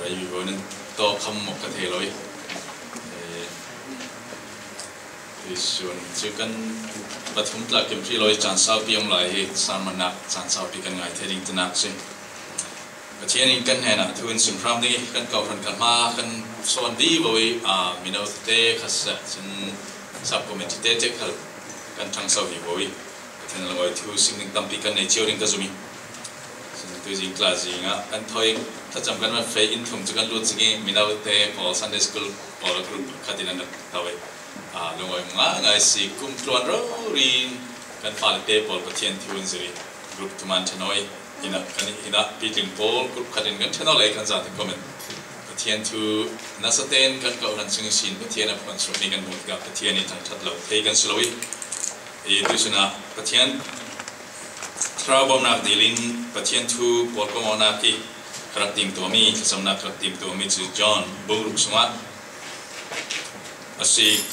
อะไรอยู่บนนั้นต่อคำหมกกระเทลอยส่วนจุกันปฐมตระเก็บที่ลอยจานสาวปีอมไหลสารมันนักจานสาวปีกันไงเทดิงตนักสิประเทศนี้กันเห็นทุนสุนทรามนี้กันเก่าพันกันมากันส่วนดีบ่อยมีแนวเตะขัดฉันสับคอมเมนต์เตะเจ๊ขัดกันทางสาวดีบ่อยประเทศเราทุนสิ่งหนึ่งตั้มปีกันในเชียวริงก็จะมีสิ่งตัวจริงคลาสจริงกันถอยถ้าจำกันว่าเฟย์อินทุ่มจุกันรู้จริงมีแนวเตะพอซันเดย์สคูลพอเรากลุ่มขัดที่นั่นเอาไว้ลงไว้มาไงสิกุมตรวนเราเรียนกันฟาดเตะบอลประเทศที่วันสิกลุ่มทุมันชนอยอินะกันอินะปีถึงบอลกลุ่มขัดกันชนอยกันจะถึงคอมเมนต์ประเทศที่นักสเตนกันก็รันซึ่งสินประเทศนั้นคนส่วนนี้กันหมดกับประเทศนี้ทั้งชัดเราเทกันสลวยดูสินะประเทศทราบนักดีลินประเทศที่บอลก็มองนักที่ครักทีมตัวมีสำนักครักทีมตัวมีชื่อจอห์นบูรุกสมัตอาศัย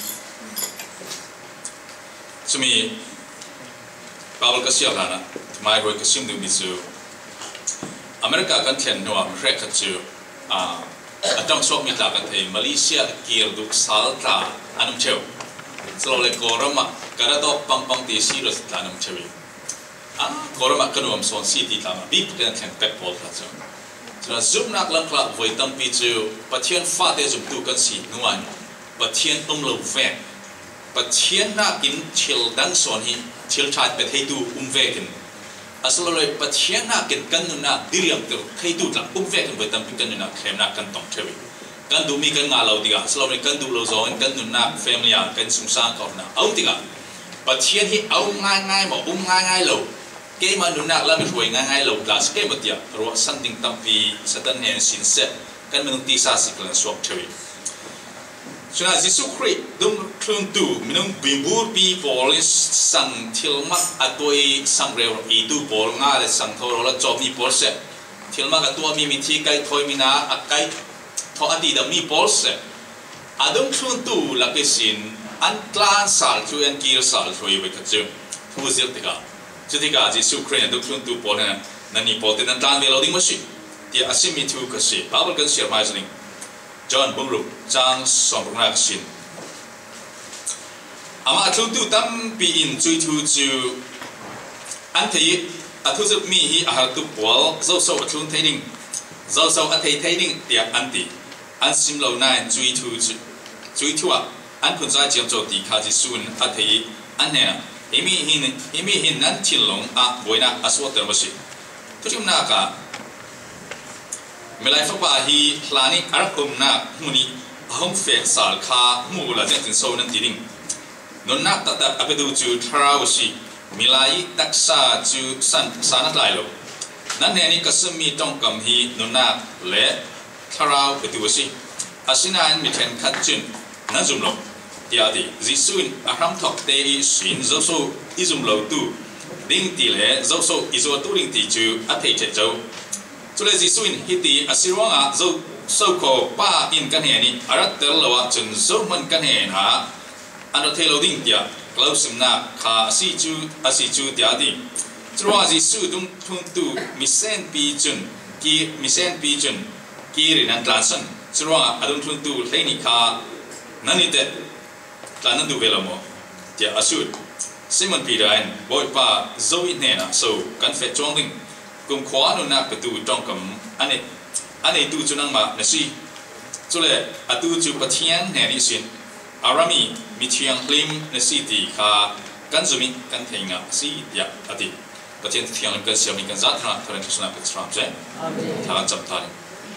สมัยปาวลก็เสียแล้วนะทำไมเราก็ซิมดูมิจูอเมริกากันเทียนนัวเรียกกันจูจังสวกมีตากันเทมาเลเซียกีร์ดุกซาลตาอันนั้นเชียวสโลเลโกรมะกระดกปังตีซีรสตาอันนั้นเชียวโกรมะกันวมส่วนซีตีตามาบีบกันแข่งเป๊ปบอลกันจูฉะนั้นซุ่มนักลังคลาไว้ตั้งปีจูประเทศฟาเตจุ่มตูกันสีนัวประเทศเลวแฝงประเทศน่ากินเชลดังส่วนที่เชลชาติประเทศดูเวกินอาศัยเลยประเทศน่ากินกันนู่นน่ะดิเรียมตัวประเทศดูหลังเวกินไปตั้งปีกันนู่นน่ะเข้มน่ากันต้องเทวิกันดูมีกันงาเราดีกว่าอาศัยเลยกันดูเราโซนกันนู่นน่ะแฟมิลี่กันสงสารเขาน่ะเอาดีกว่าประเทศที่เอาง่ายๆหมดง่ายๆเราเกี่ยมันนู่นน่ะแล้วไม่ช่วยง่ายๆเรากลาสเกี่ยหมดอย่างรัวสันติงตั้งปีสตันเห็นสินเสร็จกันมันต้องตีซาสิกลันสวกเทวิฉะนั้นยิสุคริสต์ดุมคลุนตูมินุงบิบูร์ปีบอลสังทิลมักอัตวยสังเร็วอีตูบอลงาเลสังทอร์ละจอมีบอลเสทิลมักอัตวยมีที่ไกทอยมินาอักไกทออดีดมีบอลเสอดุมคลุนตูลักษินอันกลางสาลช่วยอันกีร์สาลช่วยไว้กันจึงผู้เสียติกาจุดที่กายิสุคริสต์ดุมคลุนตูบอลนั้นนี่บอลที่นั่นตามเวลาดิ้งมาสิที่อาศัยมีทุกข์สิบาบกันเสียมาจริงจอห์นบุรุษจางสองนักสินอามาทุกตัวตั้มปีอินจุยทูจูอันที่อัตุจมีฮีอาหารตุบอลเจ้าสาวทุนเทดิ้งเจ้าสาวอันที่เทดิ้งเดียอันที่อันซิมเหล่านั้นจุยทูอ่ะอันพุ่งใจเจียมโจตีขาจิสุนอันที่อันเนี่ยฮิมิหินนั้นทิลลงบ่อยนักอสวดเตอร์มาสิทุกอย่างนักเมื่อไรฟ้าป่าฮีหลานี่อารักมนักมุนีห้องเฟกสาลคามูลาเจนตินโซนันติดิงนนนักตัดอภิดูจูทราวชีมิลายตักษาจูสันนักไลโลนั่นเนี่ยนี่ก็สมีต้องกำฮีนนนักเละทราวอภิดูชีอาศินันมิเทนขัดจุนนั่นจุ่มลงเดียดีจิสุนอารัมทอกเตอีสินเจ้าโซอิจุ่มลงตูดิ้งตีเละเจ้าโซอิจุตูดิ้งตีจูอัฐิเจเจ้าจุลจิสุนฮิตีอาศิรวงเจ้าโซโคป้าอินกันเฮนี่อารัตเตลว่าจนโซมันกันเฮนะอันนั้นเทโลดิ้งเดียกล่าวสิมนาข้าสิจูเดียดีจุลจิสุดุงทุนตูมิเซนปีจุนกีรินันตลาสันจุลอดุงทุนตูเลนิข้านั่นนี่เด็ดตานันดูเวลาโมเดียอาสุดซิมันปีเรนบอยป้าโซอินเนนะโซกันเฟจวงดิ้งกุมขวานุนักประตูจ้องกำอันนี้ตูจุนังมาเนสิจุเลยอตูจุปะเทียนเนนิสินอารามีมิเทียงคลิมเนสิตีข้ากันจุมิกันเทียงสิยาอดีปะเทียนเทียงกันเสียมิกันจัดนะทารันทุสนาเป็นสรามเจทางจับทาริ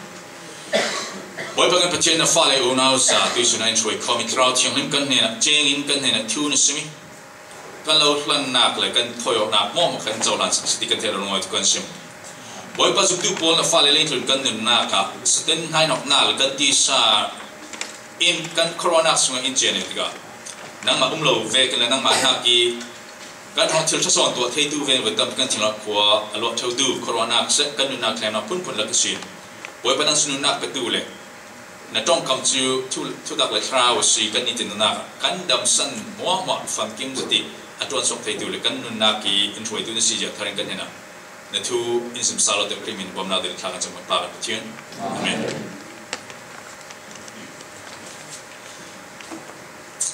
บ่อยพักกันปะเทียนน่ะฟ้าเลยอุณาอุตสาหตุสุนัยช่วยคอมิตราเทียงลิมกันเนี่ยเจงินกันเนี่ยทิวนิสมิกันเราหลังนักเลยกันถอยออกนักมองกันเจ้าหลังสติกันเทเราหน่อยทุกคนชิมบ่อยปัจจุบันพอลฟ้าเลยถึงกันหนึ่งนักสตินให้นกนักกันที่ซาอินกันโควิดส่วนอินเจเนติกานั่งมาเราเวกันเลยนั่งมาหากีกันทางที่เราสอนตัวเทดูเวกันกันที่เราขวาเราเทดูโควิดเสกันหนึ่งนักแทนเราพุ่นลักษิณบ่อยปัจจุบันนักกันดูเลยนั่นต้องคำจูทุกดักเลยคราวสีกันนี่ติดนักกันดำสันมัวฟังกิมสติอัตวันสกเทดูเลยกันนุนนักกีอินทรวยตัวนี้สิจะทาริงกันเนี่ยนะนั่นทูอินสิมซาลต์เดอร์คริมินบอมนาเดลทางจังหวัดปาร์ตี้เชียนอเมน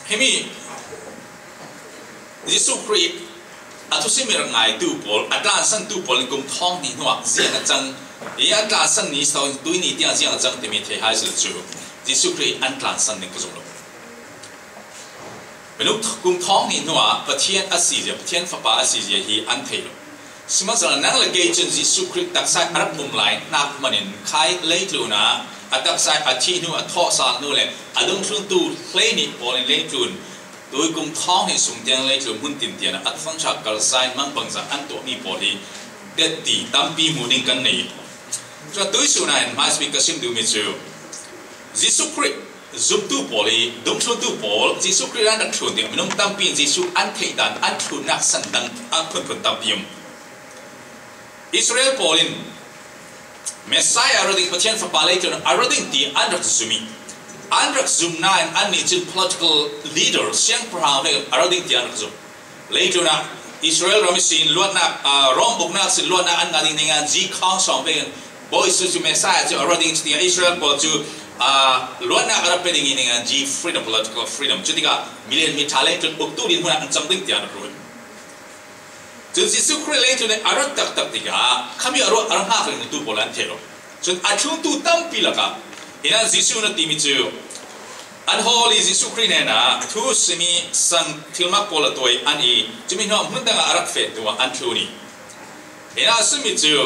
เฮมิยิสุคริสอัตุสิมีรังไงตูปอลอัตลาสันตูปอลกุมท้องนี่หัวเสียงจังอัตลาสันนี้สาวตุยนี่เดียเสียงจังที่มีเทหายสุดจู่ยิสุคริสอัตลาสันนี่ก็จงลงเป็นลูกกุมท้องนี่หัวประเทศอาเซียประเทศฝรั่งอาเซียฮีอันเทลสมัยนั้นนั่งละเกจนยิสุคริสตักใส่อารับมุมไหลนักมันนใครเลี้ยลูนะอัตักใส่อาชีนัวท่อสารนู่นเลยอดุงชุนตูเพลนี่บอลเลี้ยลูนโดยกุมท้องนี่สุ่มเตียงเลี้ยลูนหุ่นตินเตียนอัดฟังชักกระใส่มังบังจากอันตัวมีบอลเด็ดตีตั้มปีมูดิ้งกันนี่จะตัวสุนัยมาสปิกซิมดูมิจูยิสุคริสซุปตูบอลดุงชุนตูบอลยิสุคริสอันดักชุนเดียวมันต้องตั้มปียิสุอันเทดันอันชุนนักสันดังอันพุ่นตั้มปีมอิสราเอลบอลินเมสไซอาร์ดิ้งประเทศฝรั่งเลยจนอาร์ดิ้งตีอันดักซุมีอันดักซุมนั่นอันนี้จึง political leader เสียงพระฮาเลยอาร์ดิ้งตีอันดักซุมเลยจนอิสราเอลเราไม่สินล้วนนักรอมบุกนักสินล้วนนักอันนั้นเนี่ยจีข้างสองเป็นบอยสุดเมสไซจะอาร์ดิ้งตีอิสราเอลบอลจูล้วนนักอาร์เป็นอย่างนี้จี freedom political freedom จุดที่ก็มิเลนมีทาเลนจนอุกตูดินหัวอันจำดิ้งตีอันดักรุ่นจนยิสุคริสเลยจนอาร์ตักติกาขมีอาร์ห้าคนในตัวโบราณเทโรจนอาชุนตัวตั้มปีละกันเห็นยิสุนัดที่มีจูอันฮอลยิสุคริสเนี่ยนะทุกสิ่งมีสังทิลมาโพลตัวอันนี้จะมีน้องมุ่งแต่อาร์เฟตตัวอันทูนี่เห็นสิ่งมีจู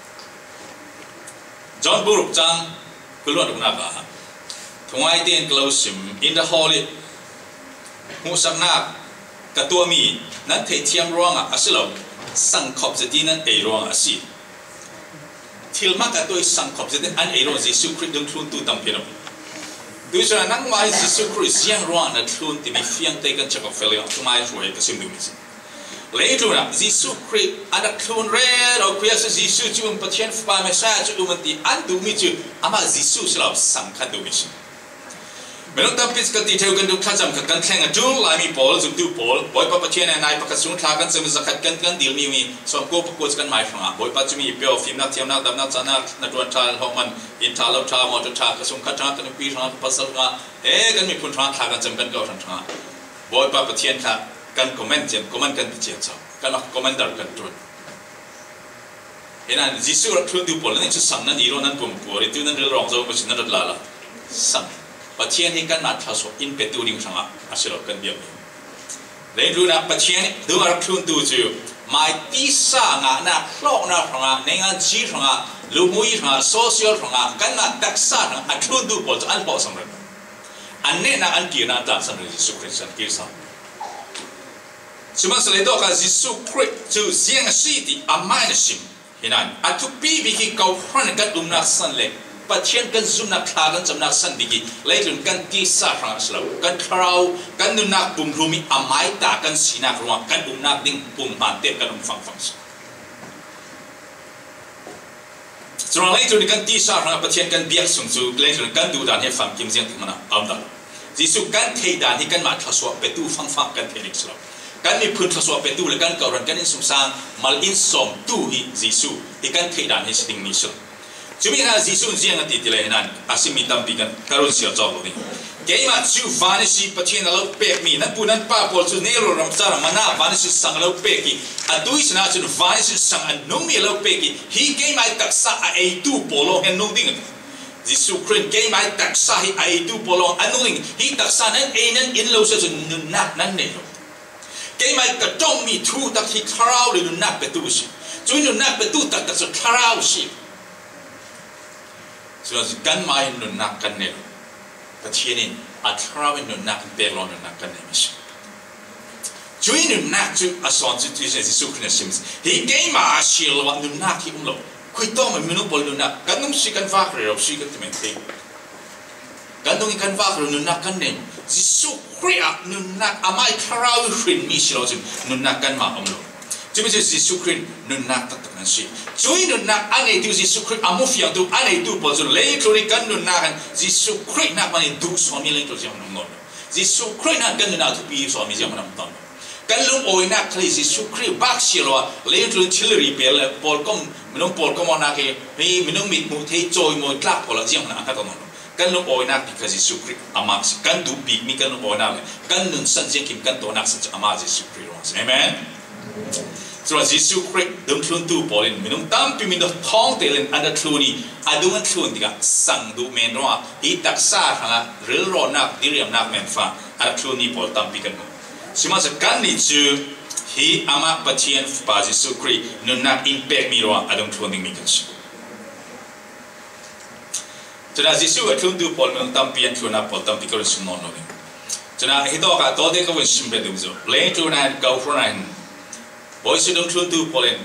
จอห์นบูรุกจังกุลวันรุ่งนักทงไอเดียนกลาวซิมอินเดอะฮอลล์หูสังนักกับตัวมีนั้นเทียมร้องอาศัยเราสังคบจะดีนั้นเอร้องอาศัยทิลมากับตัวสังคบจะดีอันเอร้องยิสุคริสดึงทุนตัวตั้มเพียงดูสินั่งมายิสุคริสยังร้องนั้นทุนที่มีเฟียงเตกันจากเฟลียทำไมช่วยก็สิ่งดูมิสิเลยดูนะยิสุคริสอันนั้นทุนเร่เราคุยกันยิสุจูมันประเทศฟ้าไม่ใช่จูมันที่อันดูมิจูอามายิสุเราสังคัดดูมิสิเมื่อตั้งพิจารณาที่เท่ากันดูข้าจำกันแข่งกันดูลายมีบอลจุดดูบอลบอยป้าประเทศนายประกาศสุนทรกันจะมีสักกันดีลมีสองกูประกวดกันหมายฟังบอยป้าจะมีเปียวฟิล์มนักเที่ยวนักดำนักจันนักนักดวนทาห้องมันอินทาลาวทามอเตอร์ทากระสุนขัดทากันปีทางภาษาละกันมีพุ่นทางทากันจำกันเก่าทางทางบอยป้าประเทศค่ะกันคอมเมนต์เจนคอมเมนต์กันพิจารณากันนักคอมเมนต์ดาร์กันตรวจเห็นไหมยิสุรักทุนดูบอลนั่นจะสั่งนั่นอีโรนั่นปุ่มปัวริตุนั่นเรื่องรองเจ้าไม่ใช่นั่นละสั่งประเทศนี้กันนัดทศอินเป็ดดูดิ่งช่างอาศัยเรากันเดียวเลยดูนะประเทศนี้ดูอาร์ทุนดูจูไม่ตีสางานะโลกนะช่างในงานจีช่างลูกมุ้ยช่างโซเชียลช่างกันนัดดักซ่าช่างอาร์ทุนดูบอลจะอันพอสำเร็จอันนี้นะอันกี่นัดสำเร็จยิสุคริสต์กี่สามสมัยสมัยตัวกันยิสุคริสต์จูเสียงสีที่อาไม่นชิมเห็นไหมอัตุปีบิกิเขาฟันกันดุมนักสันเล็กประเทศกันซุนนักทากันจำนักสันบิกิเลยถึงกันที่สาหัสเรากันคราวกันนุนักปุ่มรูมิอาไม่ตากันสีนักรัวกันปุ่มนักดิ้งปุ่มบานเตะกันฟังส่วนเลยถึงกันที่สาหัสประเทศกันเบียกสูงสูงเลยถึงกันดูด่านให้ฟังกิมเสียงถึงมันเอาด่านยิสุกันเทด่านที่กันมาทศวรรษไปดูฟังกันเทนิกส์เรากันมีพื้นทศวรรษไปดูและกันเก่ารันกันอินสุสานมาอินสมดูฮิยิสุที่กันเทด่านให้สิ่งนี้สุดจุดนี้นะยิสุนเสียงติดเลยนั่นอาศัยมีตั้มปีกันการุณเสียจอบเลยเกี่ยมาจูวานิชิประเทศเราเปกมีนั่นปูนั่นป้าพอลจูเนโรรัมซาร์มานาฟานิชิสังเราเปกีอันดุยสนาจูวานิชิสังอันนุ่มมีเราเปกีฮีเกี่ยมาตักษะไอตูโปโลเห็นนุ่มดิ่งยิสุคริสเกี่ยมาตักษะฮีไอตูโปโลอันนุ่มดิ่งฮีตักษะนั้นเอนั้นอินเราจะนุ่นนักนั่นเนี่ยเกี่ยมากระจ้องมีทูตักที่คราวเลยนุ่นนักเป็นตู้สิจุยนุ่นนักเป็นตู้ตักสุดคราวสิส่วนกันไม่นุ่นนักกันเนี่ยประเทศนี้อัตราเป็นนุ่นนักเป็นรองนุ่นนักกันเนี่ยไม่ใช่จุยนุ่นนักจุอาสอนจุดที่จะสุขเนี่ยสิมั้ยฮีเกี่ยมาอาชีพว่านุ่นนักที่เราคุยต้องมันไม่รู้บอลนุ่นนักกันนุ่มสิกันฟ้าเรียบสิกันที่มันเป็นกันนุ่มกันฟ้าเรียบนุ่นนักกันเนี่ยยิสุคริสต์นุ่นนักอาไม่คราวหินมีสิเราจึงนุ่นนักกันมาอมโลจะไม่ใช่ยิสุคริสต์นุ่นนักตัดตัดนั้นสิจุยนุ่นนักอันนี้ดูยิสุคริสต์อามุฟิยังดูอันนี้ดูพอจะเลี้ยงตัวนี้กันนุ่นนักกันยิสุคริสต์นักมันดูสวามีเลี้ยงตัวเจ้ามันงอนยิสุคริสต์นักกันนุ่นนักทุกปีสวามีเจ้ามันงอนกันลุงโอยนักคลียิสุคริสต์บักเชียวเลี้ยงตัวชิลรีเปล่าพอลก็มันต้องพอลก็มันนักเฮ้ยมันต้องมิดมุดให้จอยมุดกลับพอละเจ้ามันอันนั้นกันกันลงโอยนักที่คือยิสุคริสต์อามาสิกันดูปีกมีกันลงโอยนักเลยกันหนุนสันเจียงคิมกันตัวนักสัจอามายิสุคริสต์ว่าเอเมนส่วนยิสุคริสต์ดึงคลุนตูบอลินมินุงตั้มปีมินดท้องเตลินอันดับคลุนีอดุงันคลุนที่ก็สั่งดูเมนว่าอีตักซาฮะหรือรอนักดิเรียมนักเมนฟ้าอันดับคลุนีบอลตั้มปีกันมั้งสมัยสักกันนี่จูฮีอามาปะเทียนฟายิสุคริสต์นุนนักอิมแพกมีรัวอดุงคลุนีมีกันชิจนยิสุคลุนตูบอลมินุงตั้มปีอันคลุนักบอลตั้มปีกันสุนนนเลยจนฮิตโอกาสตัวเด็กก็วิ่งชิมไปดูมิโซเล่นจูนันเกาฟรนันบอยสุดงคลุนตูบอลิน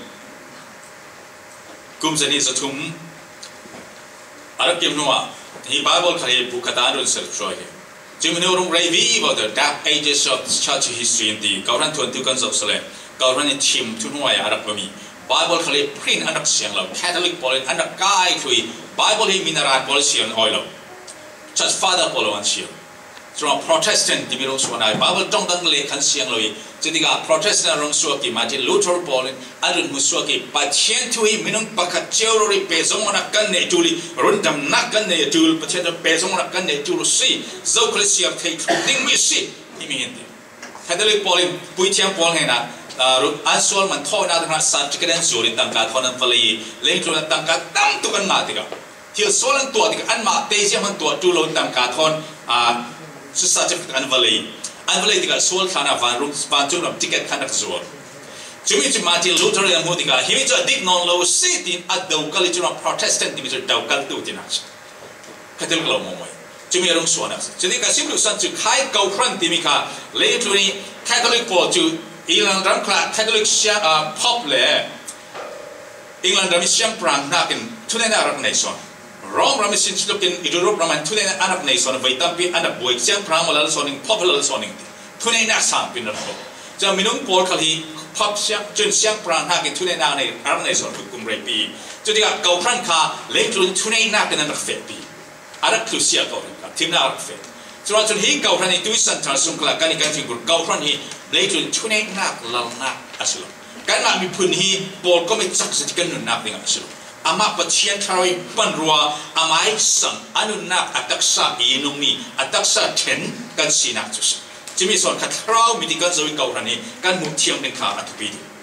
กุมจะนี่จะทุ่มอารักเกมนัวที่ไบเบิลขายบุคคลต่างๆเสร็จช่วยจึงมีเรื่องเรวีว่า the dark ages of church history ที่เก่ารันทวนตุกันจบสเลยเก่ารันชิมทุนวัยอารักก็มีไบเบิลขายพริ้นอันดับเสียงเราแคทอลิกบอลินอันดับใกล้คุยไบเบิลที่มินาราบอลิเซียนออยล์เรา church father บอลวันเชียวส่วน Protestant ที่มีรงส่วนไหนไบเบิลต้องตั้งเลขันเสียงเลยจะที่กับ Protestant รงส่วนกี่มาที่ Luther บอลินอันรุ่นมุส่วนกี่ปัจเจียนทุยมินุงปักขัดเจ้ารีเปซงนักกันเนจูลีรุ่นดำนักกันเนจูลปัจเจียนเปซงนักกันเนจูลสิเจ้าคริสเตียนที่ดิ้งมิสิที่มีเห็นดีแคทอลิกบอลินปุยเทียมบอลเห็นนะอันส่วนมันท่อนาทางสันติกันจูลิตั้งการท่อนั้นฟลีเลี้ยงจูนตั้งการตั้งตุกันมาที่กับที่ส่วนตัวที่อันมาเตจิมันตัวจูโลตั้งการท่อนสุดสัจจะอันวลีที่ก็ส่วนขนาดวันรุ่งวันจุดนั้นที่เกิดขนาดส่วนจุดนี้จุดมาที่ลูเทอร์ยังพูดที่ก็ที่มีจุดดิกนอนโลสิตินอัดดาวกัลจุดนั้น Protestant ที่มีจุดดาวกัลตัวที่นั่นแค่เท่านั้นเรามองไว้จุดมีรุ่งส่วนนั้นจุดนี้ก็สิ่งที่สันจุดใครเก่าครั้งที่มีค่ะเลยจุดนี้แคทอลิกพอจุดอิงแลนด์รัมคลาแคทอลิกเชียพอปเลยอิงแลนด์รัมเชียงปรางนักกินทุนในอารักในส่วนร้องรำสิ่งที่เราเป็นยุโรปรามันทุนในอาหรับในส่วนไว้ตั้งปีอันดับบุยเชียงพรางมาแล้วส่วนหนึ่ง popular ส่วนหนึ่งทุนในนักสามปีนั่นเองจะมีน้องโปรเขาที่พับเชียงจนเชียงพรางหากินทุนในนาในอาหรับในส่วนบุกุมเรปีจุดที่เก่าพรันขาเลี้ยงทุนทุนในนักเป็นอันดับเฟปีอาหรับครูเซียเก่าเลยครับทีมนาอาหรับเฟจุดที่เก่าพรันในตัวสันทานสุงกลาการในการถึงกุเก่าพรันที่เลี้ยงทุนในนักเล่านักอาศัยการมามีพื้นที่โปรก็ไม่จักจะกันหนุนนักเป็นอาศัยอามาปัจเจียนทารอยปันรัวอามาอิสังอนุนักอัตษาอีนุมีอัตษาเทนกันสีนักจุดจะมีส่วนขัดเรามีที่กันจะวิเก่ารันนี้กันมุดเทียมเป็นขาอัตปีดี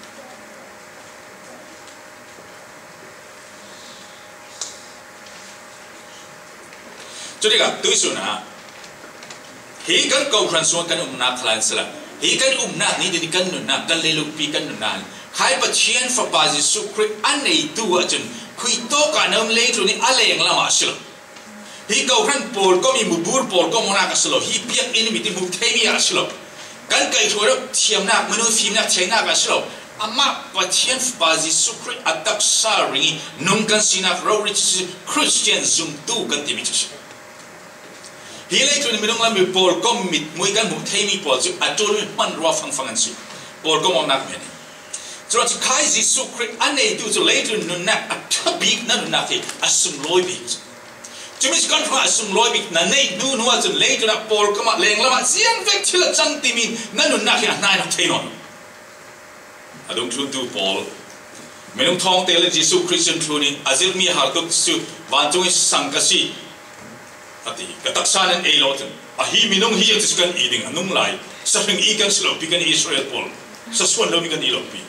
จุดนี้ก็ตัวส่วนนะฮีกันเก่ารันส่วนกันนักคลานสละฮีกันนักนี่ดีกันนุนักกันเลลุปีกันนุนันใครปัจเจียนฟ้าบาจิสุคริอันไหนตัวจนคุยโตกันน้ำเลี้ยงตัวนี้อะไรอย่างละมาสิลฮีเก่าครั้งปอลก็มีมุบูร์ปอลก็มนักสิลฮีเปียกอินมิติมุเทมีอาสิลกันไก่ถั่วเราเทียมนักมนุษย์ฟิล์มนักเทียมนักอาสิลอามาปัจเจียนฟ้าบาจิสุคริอัตตักซารินุ่งกันสินักเราริชคริสเตียนซุ่มตู้กันที่มิจิฮีเลี้ยงตัวนี้ไม่ต้องละมีปอลก็มีมวยกันมุเทมีปอลจุดอัจฉริยะมันรัวฟังกันสิปอลก็มนักเหมือนจนที่ใครยิสุคริสอันไหนดูจะเลี้ยงนุนนักอัฐบิกนั่นนุนนักที่อัศมลอยบิกจะมีการฟังอัศมลอยบิกนั่นในดูนัวจะเลี้ยงนักปอลก็มาเลี้ยงแล้วมาเสียงเวกที่ละจังติมินนั่นนุนนักที่อันไหนนักเทนอนอดุงทุนดูปอลไม่ต้องท่องเที่ยวยิสุคริสต์ทุนนี้อาจจะมีหาตุกสุวันจงสังกัดสิอันที่กตักษานันเอโลตันอ่ะฮีมีน้องฮีจะสกันอีดิ่งอันนุ่งไหลสักหนึ่งอีกันสโลปีกันอิสราเอลปอลสักส่วนเรามีกันอีโลปี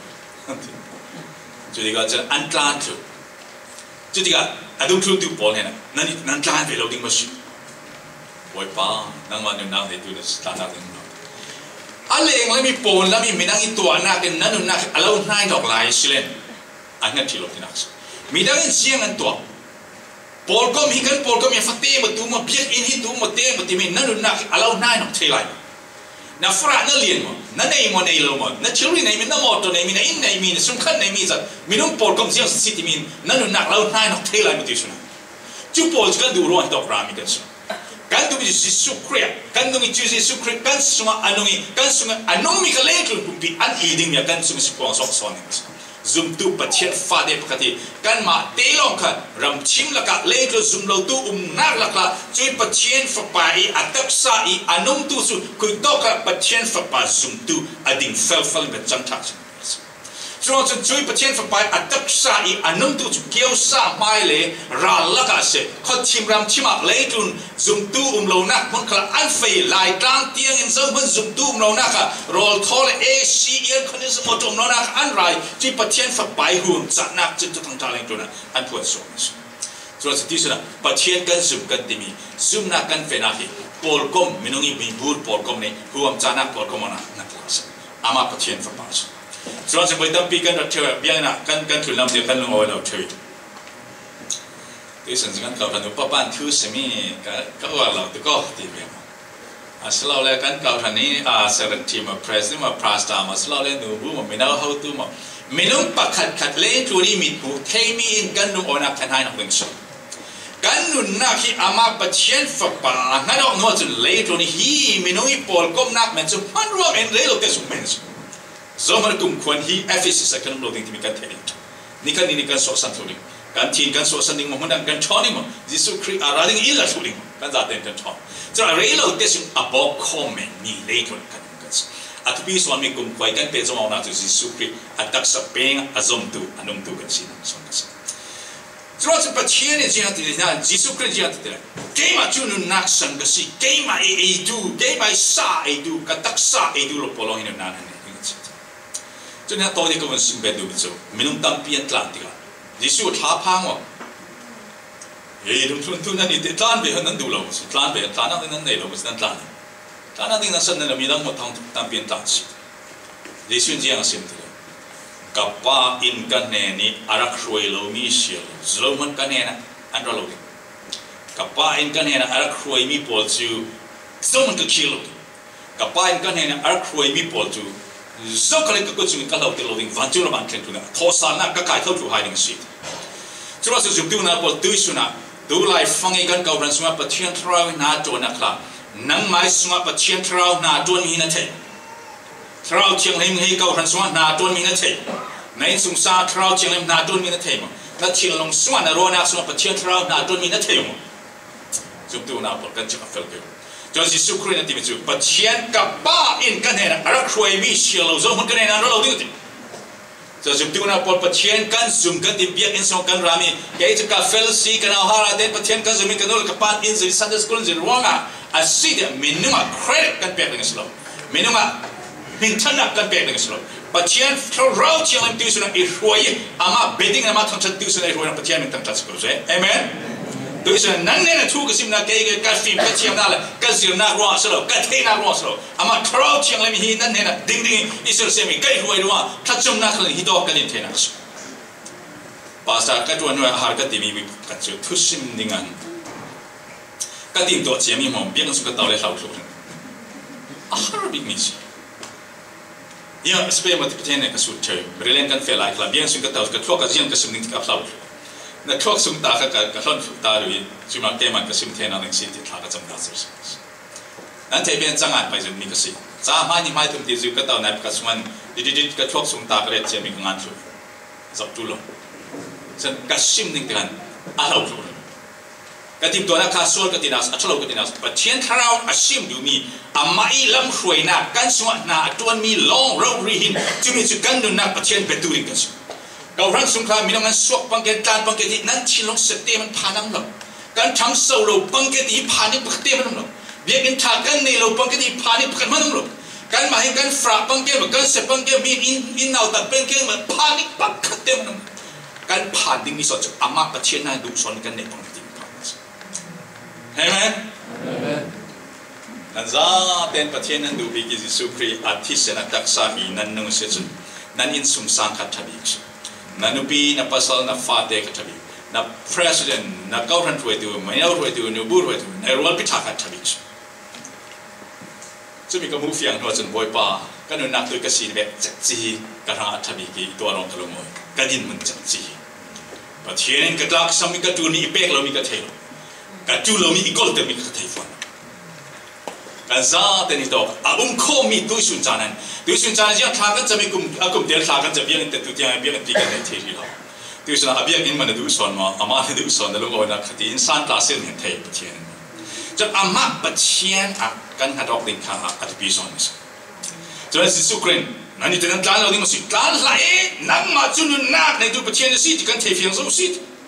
jadi kalau jalan antlan tu, jadi kalau ada orang tu pol ni, nanti antlan veloading mesin, boy pa, nang mana nang itu dah standar dengan. Alih yang lami pol, lami minang itu anak dan nanu nak alau naik dok lai silen, angat cilok tinak. Minang siang antua, pol kom hikan pol kom yang fatih betul, mau biar ini tu, mau teh betul min nanu nak alau naik dok telai. Na frak na lian mo, na nei mo nei lo mo, na children nei min, na motor nei min, na in nei min, sungkan nei min, minum pol kom siang city min, na nu nak lau nai nak telai mo tisu na. Ju pol juga dulu ang dok rami kan so. Kan tu biji sukria, kan tu biji sukria, kan sunga anong mi kalekul kumpi an iding ya kan sunga sipong sok son ni. Zoom tu patien fade pakati kan ma telong kan ram chim laka lekul zoom lo tu nak laka cui patien fapai atak sa I anong tu su kui toka patien fapa zoom tu ading fell becang tak. ช่วงจุยประเทศฝั่งไปอัตตสาอีอันนุ่มตัวจุเกี่ยวซาไม่เลยรัลลักอาเสเขาทีมรำทีมอักเลยจุนจุ่มตู้โลนักมันคลาอันเฟย์ลายกลางเตียงอินซึ่งมันจุ่มตู้โลนักอะโรลทอลเอชีเอลคนนี้สมมติจุ่มโลนักอันไรจุยประเทศฝั่งไปหุ่นจัดนักจุดทั้งทางเลยจุนอันปวดสมส่วนที่สุดประเทศกันจุ่มกันที่มีจุ่มนักกันเฟนักที่ปอลกอมมินุงีบีบูร์ปอลกอมเนี่ยหัวมจัดนักปอลกอมนักลักษณะอามาประเทศฝั่งไปส่วนสิ่งที่ต้องพิจารณาเชื่อเบี้ยนะกันทุนลำเดียวกันลงเอาไว้เราเชื่อที่สิ่งที่กันเขาทำตัวป้านทุสมีก็ว่าเราตัวก็ที่เบี้ยสลาวเลยกันเขาทำนี้เซอร์ทีมาเพรสมาพราสตามาสลาวเลยหนูรู้มาไม่น่าเข้าตัวมาไม่นุ่งปักขัดเล่นตัวนี้มีผู้เทมีอินกันนุ่งเอาหนักแทนให้นักเรียนสอนกันนุ่นนักที่อามาปัจเจียนฝักป่างั้นเราหนูจะเล่นตัวนี้ฮีไม่นุ่งอีปอลก้มนักเหมือนจะพันรวมเอ็นเล่เราแต่สุดเหมือนZomer kum kwan hi Ephesus akan loading timi kan theli ni kan so san thuli kan tin kan so san ding mo man kan thoni mo Jesus Christ arading illa thuli kan za ten kan thon so reilo tesim abok comment ni later kan atupi so mi kum kwai kan pe zo na to Jesus Christ atak sa peng azom tu anum tu kan sin so kan so pa chien ni jian ti na Jesus Christ jian ti ke ma chu nu nak san ka si ke ma e tu ke ma sa e tu ka tak sa e tu lo polo hin naจนเนี่ยตัวนี้ก็มันสิ่งแบบดูมิโซมินุ่มตั้มเปียนตลาดดีกว่ายิสุท้าพังวะเฮ้ยทุนนั่นนี่ตลาดเบย์นั่นดูเราสิตลาดเบย์ตลาดนั่นเนี่ยเราสินั่นตลาดนี่นั่นสั่นนั่นเรามีตั้งหมดทั้งตั้มเปียนตลาดสิยิสุจีอย่างสิ่งที่กับป้าอินกันเนี่ยนี่อารักช่วยเรามีเสียเรามันกันเนี่ยนะอันเราเลยกับป้าอินกันเนี่ยนะอารักช่วยมีปอลจูเรามันก็คิดเรากับป้าอินกันเนี่ยนะอารักช่วยมีปอลจูZokali ka kuching ka lau te loading vanjura ban tren tuna thosa na ka kai thau thu hiding sheet chura su zum tu na pol tu suna du lai fangi kan ka ran suma pathian thrau na to na kla nang mai suma pathian thrau na ton mi na the thrau chiang lim hei ka ran suma na ton mi na the nei sum sa thrau chiang lim na ton mi na the mo na chiang long suma na ro na suma pathian thrau na ton mi na the mo zum tu na pol kan cha fel keจนสิสุครีนั่นที่มีจุดปัจเจียนกับป้าอินกันเนี่ยรักรวยมีเชียวเราจะมันกันเนี่ยนะเราดิ้งติจะจุดที่ว่าพอปัจเจียนกันซุ่มกันที่เบียร์อินส่งกันรามีแกจะกับเฟลซีกันเอาฮาราเดนปัจเจียนกันซุ่มกันนู่นกับป้าอินสิซันเดอร์สกูลสิร้องอ่ะอาศัยเดียมินุมาเครดิตกันเปียกหนึ่งสโลมินุมาหินทันนักกันเปียกหนึ่งสโลปัจเจียนเราเชียงติวสุนัขอีรวยอามาเบดดิ้งอามาทั้งชัดติวสุนัขอีรวยปัจเจียนมันทั้งชัดสกุลใช่เอเมนโดยเฉพาะนั่นเนี่ยทุกสิ่งนักเกย์การฟิล์มการเชียงนั่นแหละการเสียงนักร้องสโลการเทนักร้องสโลอามาคราวเชียงเลยมีนั่นเนี่ยดิ้งอิสราเอลมีเกย์รวยร้องทัดจมนักเลยฮิโตกันเทนักสภาษาการตัวนู้นหากันที่มีกันจุดทุสิมดิ้งอันกันดิ้งตัวเชียงมีหอมเบี้ยงสุกเต่าเลยเหล่าสุดอาหารบิ๊กมิชยังสเปนมาที่ประเทศเนี่ยก็สุดเฉยเรียนกันเฟลไลค์ละเบี้ยงสุกเต่าก็ทั่วกันเชียงก็สมดิ้งกับเหล่านักทวกสุ่มตาก็กระทุ่นตาด้วยจุมาเกมันก็สุ่มเทนเอาหนึ่งสิ่งที่ทาก็จำได้สุดนั่นเทเป็นจังหวะไปจนมีก็สิจ้าไม่นี่ไม่ถึงที่จุก็เต่าในก็สุ่มดิกระทวกสุ่มตาก็เลยเชื่อมีงานช่วยจับจุลฉันก็สิ่งหนึ่งที่กันอาเราจุลก็ทีมตัวนักข่าวส่วนก็ตีนัสอัชโลก็ตีนัสปัจเจียนคราวอาชิมอยู่มีอามาอีลำช่วยนักกันส่วนนักตัวมีลองเรารีหินจุมีจุกันดูนักปัจเจียนเป็นตัวริกันเรารังสงครามมีน้ำมันสวกปังเกตการปังเกตินั้นชิลงเสตมันผ่านน้ำหลอกการทำโซโลปังเกติผ่านนี่ปักเตมันน้ำหลอกเบียกันทากันนี่เราปังเกติผ่านนี่ปักมันน้ำหลอกการมาให้การฝาปังเกตการเสปังเกตมีอินเอาแต่ปังเกตมันผ่านนี่ปักเตมันน้ำหลอกการผ่านดิ้งมีสอดจากอามาประเทศนั้นดูสอนกันในปังเกติผ่านเห็นไหมนั่นจ้าเต็นประเทศนั้นดูบิกิจิสุครีอาทิเสนาตักษามีนั้นนึงเสียจนนั้นอินสุมสังขัดทบิกนันนุปีนับภาษานับฟาเดกัทบินับ president นับเก้าทันถวยตัวไม่เอาถวยตัวนูบูถวยตัวในรัวพิทักษ์กัทบิจะมีกมูฟียงหัวจนบอยป่ากันนักตัวกษีแบบจักจีกระทำทับิกีตัวรองทะลุมวยกันดินมันจักจีประเทศนั้นกระดักสามีกระจูนี่เป๊กเรามีกระเทลกระจูเรามีอีกอลเตมีกระเทฟันกันซาเตนิโตโคมีตุยสุนจานันตุยสุนจานันยังทากันจะมีกลุ่มเดียวทากันจะเบี้ยงแต่ตุยยังเบี้ยงตีกันในทีรีเราตุยสุนอาเบี้ยงอินมันดูสอนมาอามาดูสอนแล้วก็นักขัดอินสานกลาเซนเห็นเทปเทียนจนอามาปะเชียนกันหัดออกดิ่งข้างอัตปีสอนมิสจนสิสุกรินนั่นนี่แต่นั้นการเราดิมันสิการไหลนั่งมาจุนนักในตัวประเทศนี้สิที่กันเทียงสู้สิ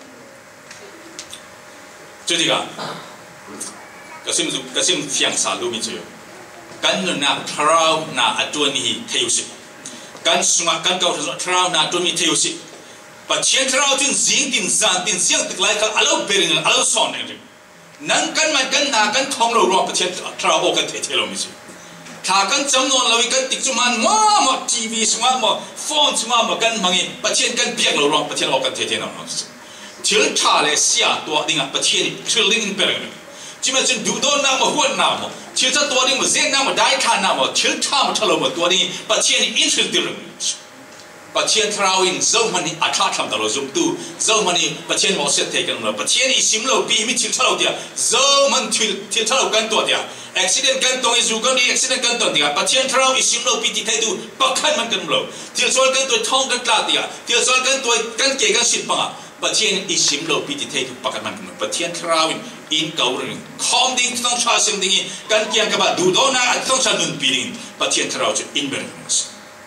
จุดที่ก็ซิมเฟียงสาลูมิจูกันนุนักทราวนาอัจวนีเทียสิกันสมัครกันเก่าทราวนาตัวมีเทียสิประเทศทราวจึงจิงดินซานดินเสียงตึกไล่กันอาลูเบริงอาลูสอนเองนั่งกันมันกันนากันท้องเรารวมประเทศทราวกันเทียเรามิจูถ้ากันจำนวนเราอีกกันติดจุมันว่าทีวีสมาร์โฟนสมาร์กันมังประเทศกันเบียกเรารวมประเทศเรากันเทียเราทิลท่าเลยเสียตัวดิ่งประเทศทิลดิ่งเป็นอะไรจิมันจึงดูโดนน้ำมาหัวน้ำทิลท่าตัวดิ่งมาเส้นน้ำมาได้ท่าน้ำทิลท่ามาทะลุมาตัวดิ่งประเทศนี้อินทรีย์ดิ่งประเทศทราวอินเจ้ามันนี่อัฐทำตลอดจุดตู้เจ้ามันนี่ประเทศมอสเซตเทกันมาประเทศนี้สิมโลปีมิทิลท่าเราเดียเจ้ามันทิลท่าเรากันตัวเดียอุบิเหตุกันตรงจูกันนี่อุบิเหตุกันตรงเดียประเทศทราวอิสิมโลปีที่ไทยดูปักขันมันกันมาทิลโซลกันตัวท้องกันกลาเดียทิลโซลกันตัวกันเกกันสิบปังประเทศอิสิมโลปีที่ไทยดูปักขันมันกันประเทศทราวอินเกาหลีคอมดิ้งต้องชาเซมดิ้งกันเกี่ยงกับดูโดน่าต้องชานุนปีดิ้งประเทศทราวจะอินเบอร์นัส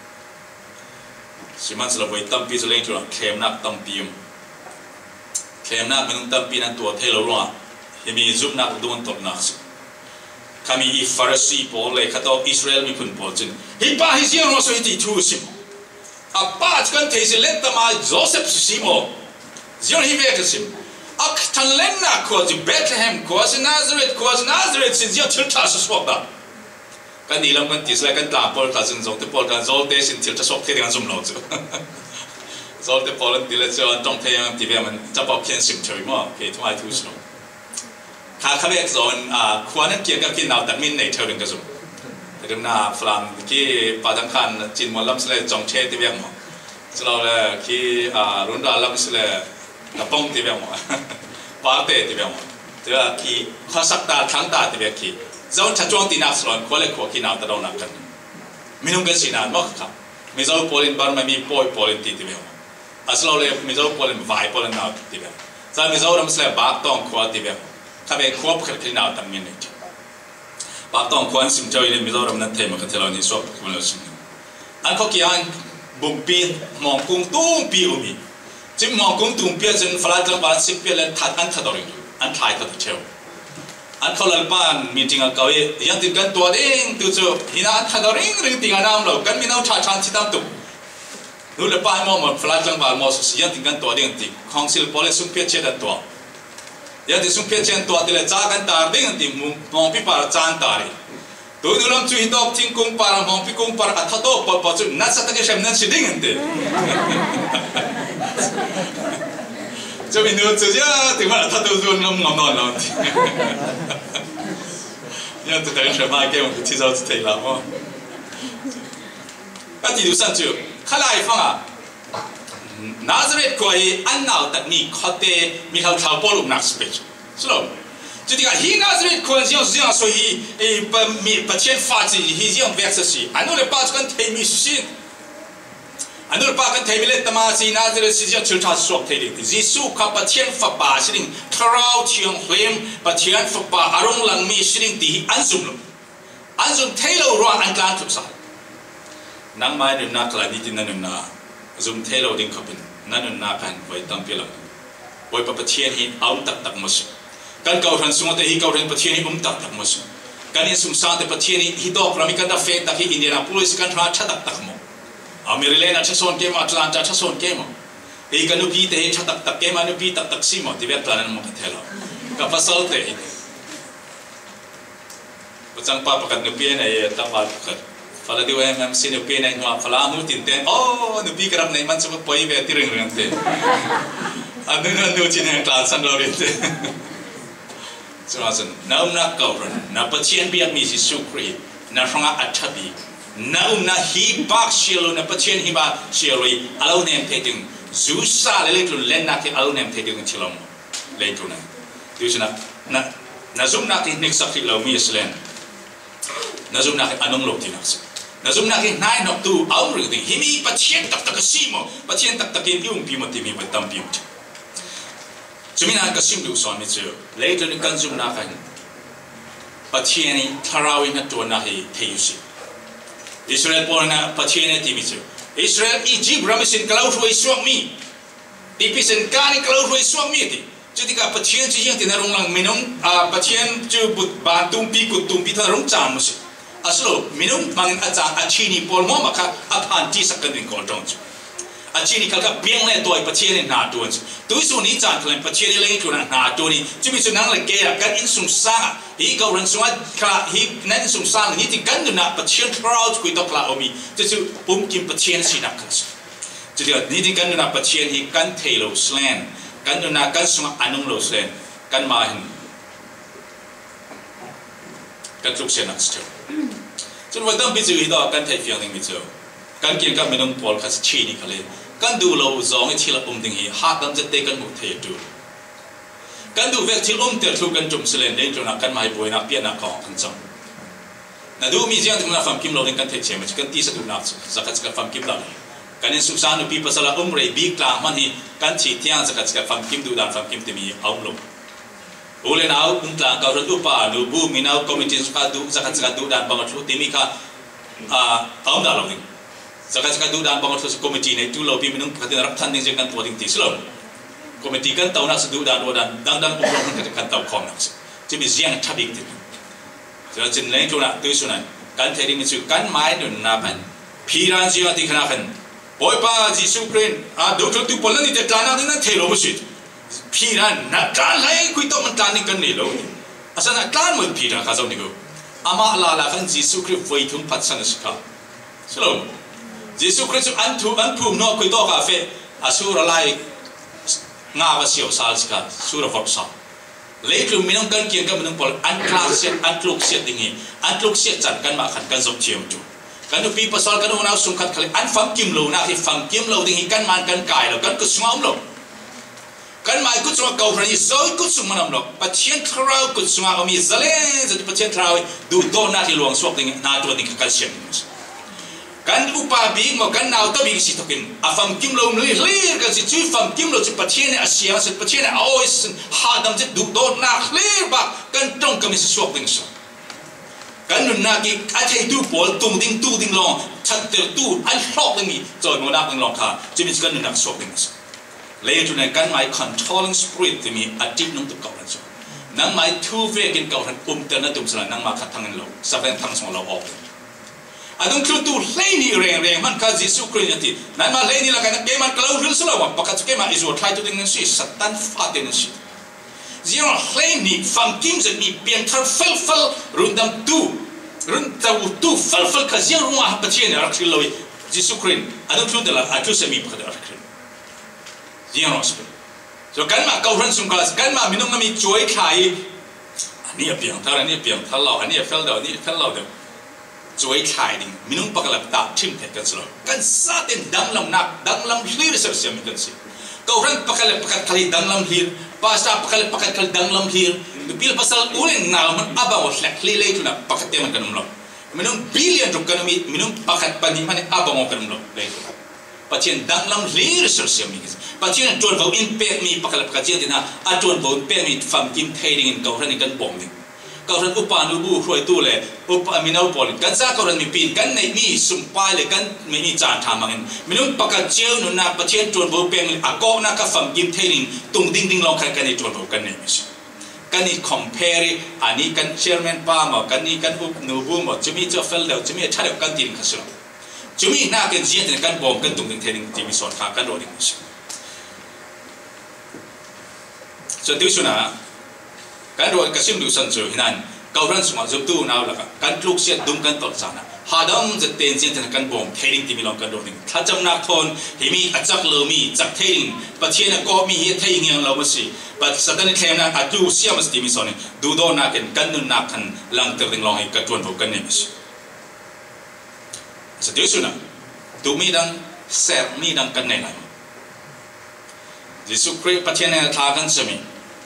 สิมันสลับไปตั้มปีจะเล่นจุดเข้มนักตั้มปีมเข้มนักมันตั้มปีนั้นตัวเทลล์รัวเฮมีจุดนักโดนตบนักคำมีฟาริสีพอเลยข้าตัวอิสราเอลมีคนพอจริงฮิป้าฮิเซียนว่าสวยที่ทูสิมอาป้าจะกันเทสิเล่นแต่มาโจเซฟสิโมเจียนฮิเวกสิมอักทันเล่นนักควาจิเบธเลเฮมควาจินาซาเรตสิเจียนทิลทัสสวกดากันดีลำกันติสเลยกันตาพอลกันจึงจงที่พอลกันโจเตสินทิลทัสสวกที่กันจุ่มเราจูโจที่พอลกันดีเลยเจ้าอันต้องเทียมที่เบียมันจะบอกเพียงสิบเฉยมั้งเกี่ยวกับทุกสิ่งข้าขยันสอนควรนั้นเกี่ยวกับกินเอาแต่มินในเท่านั้นก็สุ่มแต่เรื่องน่าฝรั่งที่ปาดังคันจีนมอลลัมส์เลยจงเชที่เบียงมั้งสเราเลยที่รุ่นดาลัมส์เลยกระป๋องที่เบียงมั้งปาเต้ที่เบียงมั้งแต่ว่าที่ข้าสักตาทั้งตาที่เบียงที่เจ้าชัดจวนที่นักสอนควรเลยควรกินเอาแต่เราหนักกันมินุ่งกันสินานมั้งครับมิเจ้าโพลินบาร์ไม่มีโพลินที่เบียงมั้งสเราเลยมิเจ้าโพลินไวโพลินเอาที่เบียงแต่มิเจ้าลัมส์เลยบาร์ตองควรที่เบียงข้าเป็นควบขัดขึ้นเอาตั้งมินเลยปากต้องควรสิมเจ้าอินมิโซรัมนั่นเทมันก็เทเรานี่สอบคุณเราสิอันเขาเกี่ยงบุ้มปีมองกุ้งตุ้งปีอุมีจิมมองกุ้งตุ้งปีจนฝรั่งจังหวัดสิบปีแล้วทัดอันทัดอะไรอยู่อันถ่ายทัดเชียวอันเขาเล่าบ้านมีจริงเขายังติดกันตัวเองตัวเจ้าหินาทัดอะไรเรื่องติดกันน้ำเรากันมีน้ำชาชันที่ตั้มตุดูเล่าบ้านมองฝรั่งจังหวัดมองสุดยังติดกันตัวเองติดของศิลป์พอเลยสุ่มเพียรเชื่อตัวยังที่สุ่มเพียรเชื่อตัวที่เลยจ้ากันตาเด้งติดมองพิพาร์จานตาเลยตัวนู้นเราช่วยตอบทิ้งกุ้งปลามองพิกุ้งปลาอัฐโต้ปอจุนัดสัตย์ก็เชื่อมนั่นสิดิ้งกันเด้จะมีนู้นจะถึงว่าอัฐโต้ส่วนเรางอมนอนเรายังตัวเองมาเกี่ยวกับที่เราจะเทล่ามั้งก็ที่ดูสันจูข้าไล่ฟังอ่ะนาซาเรตก็อันน่าตัดนี่เขาเตมีเขาชาวโปลุกนักสเปซสโลจุดที่ฮีนาซาเรตคนที่ยังสวยมีประเทศฟ้าจีฮียังเวกซ์สิอันนู้นเลยป้ากันเทมิสิอันนู้นป้ากันเทมิเลตมาจีนาซาเรตสิยังชิลชาสวกเทดิจิสุกับประเทศฟ้าป่าสิงคราวที่ยังเลี้ยงประเทศฟ้าป่าอารมณ์หลังมีสิงที่อันซุ่มเทโลรัวอันกลางทุกสายนังไม่ดูนักลายดิจินันน่ะซุ่มเทโลดิ้งขับเป็นนั่นน่ะกันไว้ตั้งเปล่าไว้ประเทศที่เอาตักมาสิการเก่าทันสมัยที่เก่าทันประเทศนี้ตักมาสิการนี้สมศักดิ์ประเทศนี้ฮิตอกรามิกันตาเฟตตะกี้อินเดียนาโพลิสกันทราชัดตักมั้งอเมริกาชัดโซนเกมอัตแลนตาชัดโซนเกมเอกนุบีเตะชัดตักเกมอนุบีตักซิมที่เวทลานันมันก็เทล่ากับภาษาเตะประจังป้าประกันนุบีเนี่ยตั้งมาประกันฟาลาดิวเอ็มซีนุบีเนี่ยหัวฟาลามูตินเตนโอ้นุบีกระดับไหนมันจะมาปล่อยเวทีเรื่องเตะอันนั้นดูจีนคลาสสันเราเรียนเตะส่วนนั้นน้ำนักเก่ารันน้ำประเทศเบียดมีสิสุครีน้ำฟังอัฐบีน้ำฮีบักเชียร์น้ำประเทศฮีบักเชียร์อาลูเนมเทติงจูซาเล็กๆเล่นนักที่อาลูเนมเทติงชิลล์เล่นตัวนั้นดูสิน้าซุ่มนักที่นิกสักที่เรามีสเลนน้าซุ่มนักที่อันนงโลกที่นักสิน้าซุ่มนักที่นายนักตัวเอาเรื่องที่ฮิมีประเทศตักซิโมประเทศตักกินยุ่งพิมพ์ที่มีประจำพิมพ์จุดนี้นักสิ่งที่สอนมิเจอเล่ตัวนี้กันจุดนักกันประเทศนี้ทาราวินตัวนักที่เทียสิอิสราเอลปอนนะประเทศนี้ที่มิจูอิสราเอลอียิปต์รามิสินกล่าวช่วยสวงมีที่พิเศษการนี่กล่าวช่วยสวงมีที่จุดที่กับประเทศที่ยังที่นรงลังมินุงประเทศจูบุตรบานตุมปีกุตุมปีทารงจามมุสิอาสโลมินุงมังอาจารย์อาชีนีปอลมอมาค่ะอภันที่สักกันหนึ่งก่อนตรงจูอาชีนี้เขาก็เบี่ยงเล่ตัวประเทศนี้หนาตัวจูตัวส่วนนี้จานเขาเล่นประเทศนี้เล่นตัวหนาตัวนี้จุดมิจูนั่งเล่นเกย์กันอินสุงซ่าฮีเขาเรื่องส่วนค่ะฮีนั่นสุงซ่านี่ที่กันดูนะประเทศเราคุยต่อคลาอมีจะจูปุ่มกินประเทศสีนักกันจูเดียวนี่ที่กันดูนะประเทศฮีกันเทโลสแลนกันดูนะกันสมัครอนุโลสแลนกันมาเห็นกันทุกเสียนักจูจนวันนั้นพิจูฮิตากันไทยฟิงลิงพิจูกันเกี่ยงกับไม่ต้องพอลคัสชีนี่เขาเลยกันดูเราจองที่ละดิ่งฮีหาดำจะเตะกันหมดเทดูกันดูเวกที่เตะทุกกันจุ่มเสลนเดินจนนักกันมาให้บวยนักเปียนักของกันจังนั่นดูมีเสียงถึงนักฟังกิมเราเล่นกันเทเชมกันตีสะดุนักสักกับฟังกิมเรากันในสุสานปีภาษาเรย์บีกลางมันฮีกันชีที่ยังสักกับฟังกิมดูดานฟังกิมที่มีเอาลงโอเลนเอาอุ้งกลางเขาดูป่าดูบูมีนาวคอมมิชชั่นสักดูสักดูดานบางชุดที่มีค่ะเอาดาลงสักดูดานบางชุดคอมมิชชั่นในทุเราพิมพ์นุ่งพัฒนารับทันดิ้งเจกันตัวดิ้งที่สโลคอมมิชชั่นกันเต่านักสะดูดานวัวดานดังอุ้งลงกันเต่าคอมนักจะมีเสียงทับอีกทีจะจินเล่นจุนักตัวสุนันกันเทดิ้งมิกันไม้ดุนนับพันพีรันจีวันที่ขนาดนั้นบอยป้าจิสุกรีนดูทุกทุกคนนี่จะจานาดิ้งนั้นเทโลบุษพีรันนักการเลยคุยต่อมันจานิกันนี่เลยอาศัยนักการมันพีรันข้าจะนี่กูอามาลาลากันจิสุกรีนไว้ทุ่งพัดสันสุขาสโลจิสุกรีนอันทุ่มนอกคุยต่อกาเฟ่อาสุรไลงาวเสียวซาลสกัดสุรฟอกซาเลี้ยงมินองกันเกี่ยงกับมินองพอลอันคลาสเซตอันคลุกเซตดิ่งอันคลุกเซตจัดกันมาขันกันสมเชียมจูกันดูปีภาษากันดูน่าสงขัดขลังอันฟังกิมโลนะที่ฟังกิมโลดิ่งกันมันกันไก่แล้วกันกุศลโลกันมากุศลเก่าพระยิ่งโซ่กุศลมันนำโลปัจเจียนคราวกุศลมันมีเล่จะปัจเจียนคราวดูโดนนาที่หลวงสวกดิ่งนาตัวดิ่งกันเชียงกันอุปาบีมกันนาวตะบีกสิทกินอาฟังกิมโลมลีกันสิช่วยฟังกิมโลจะปัจเจียนอาเซียนสิปัจเจียนเอาไอ้สิหาดำจะดูโดนนาลีบักกันตรงกันมีสวกดิ่งสกันนุนนากิอาชัยดูบอลตุ้งดิ่งลองชัดเตอร์ตู้อันหลอกดิ่งมีจอยโมนักดิ่งลองค่ะจะมีกันนุนนักสวกดิ่งสเลยจุดนั้นกันหมาย controlling spirit ที่มีอดีตนุ่งตุกเก่านั่นสินั่งหมายทูเวกินเก่าทันเตอร์นั่นตุ่มสลายนั่งมาขัดทางเงินเราสับเป็นทางสมองเราออกอันนั้นคือตัวเล่นี่แรงมันก็จิสุกรีนที่นั่นมาเล่นี่ละกันเกมันกล่าวเรื่องสลาวปกติเกมันอิสวทายตัวเองนั่นสิสัตตันฟาดนั่นสิเจ้าเล่นี่ฟังกิมจะมีเปลี่ยนทางเฟลรุ่นดำรุ่นตะวุตู้เฟลก็เจ้ารู้ว่าปัจจัยเนี่ยรักษาเลยจิสุกรีนอันนั้นคือเดล่าอันนั้นจะมีปกติรักษาเจ้ารู้สึกso kan ma kau ran sung kelas kan ma minum nami cuai khai ani apiang thar ani apiang thalau ani fel da ani thalau da cuai khai ding minum pakalap ta thim thet kan slo kan sa ten danglam hlir ser sem kan si kau ran pakalap pakat kali danglam hlir pasta pakalap pakat kali danglam hlir bil pasal ulen nal man aba wa flek hli le tuna pakat teman kan lo minum billion ruk kan minum pakat pani man aba mo kan lo le Pacien danglam hlir ser sem mi Pacien tuan bau impact mi pakalap kajian dina atuan bau impact mi fam kim trading in kau ran ikan bom ding kau ran upan ubu huai tu le upa minau pol kan sa kau ran mi pin kan nei mi sumpai le kan mi ni chan thamangin minum pakat jeu nu na pacien tuan bau peng ako na ka fam kim trading tung ding long kan kan ni tuan bau kan nei mi kan ni compare ani kan chairman pa ma kan ni kan up nu bu ma chumi cho fel le chumi thale kan tin khaslo chumi na kan jian kan bom kan tung ding trading ti mi sot kha kan ro ding so tu suna kan ro kasim du san chu hinan kau ran suma zob tu naw la kan kluk sia dum kan tot sana hadam je ten jin tan kan bom thairing ti mi long kan ro ding thacham nak thon himi achak lo mi chak thairing pachena ko mi hi thai ngiang lo masi but sadan thlem na atu sia mas ti mi sone du do na kan nun na khan lang ter ding long hi ka tuan bo kan ni mas so tu suna tu mi dang ser mi dang kan nei lai Yesus Kristus pachena tha kan sami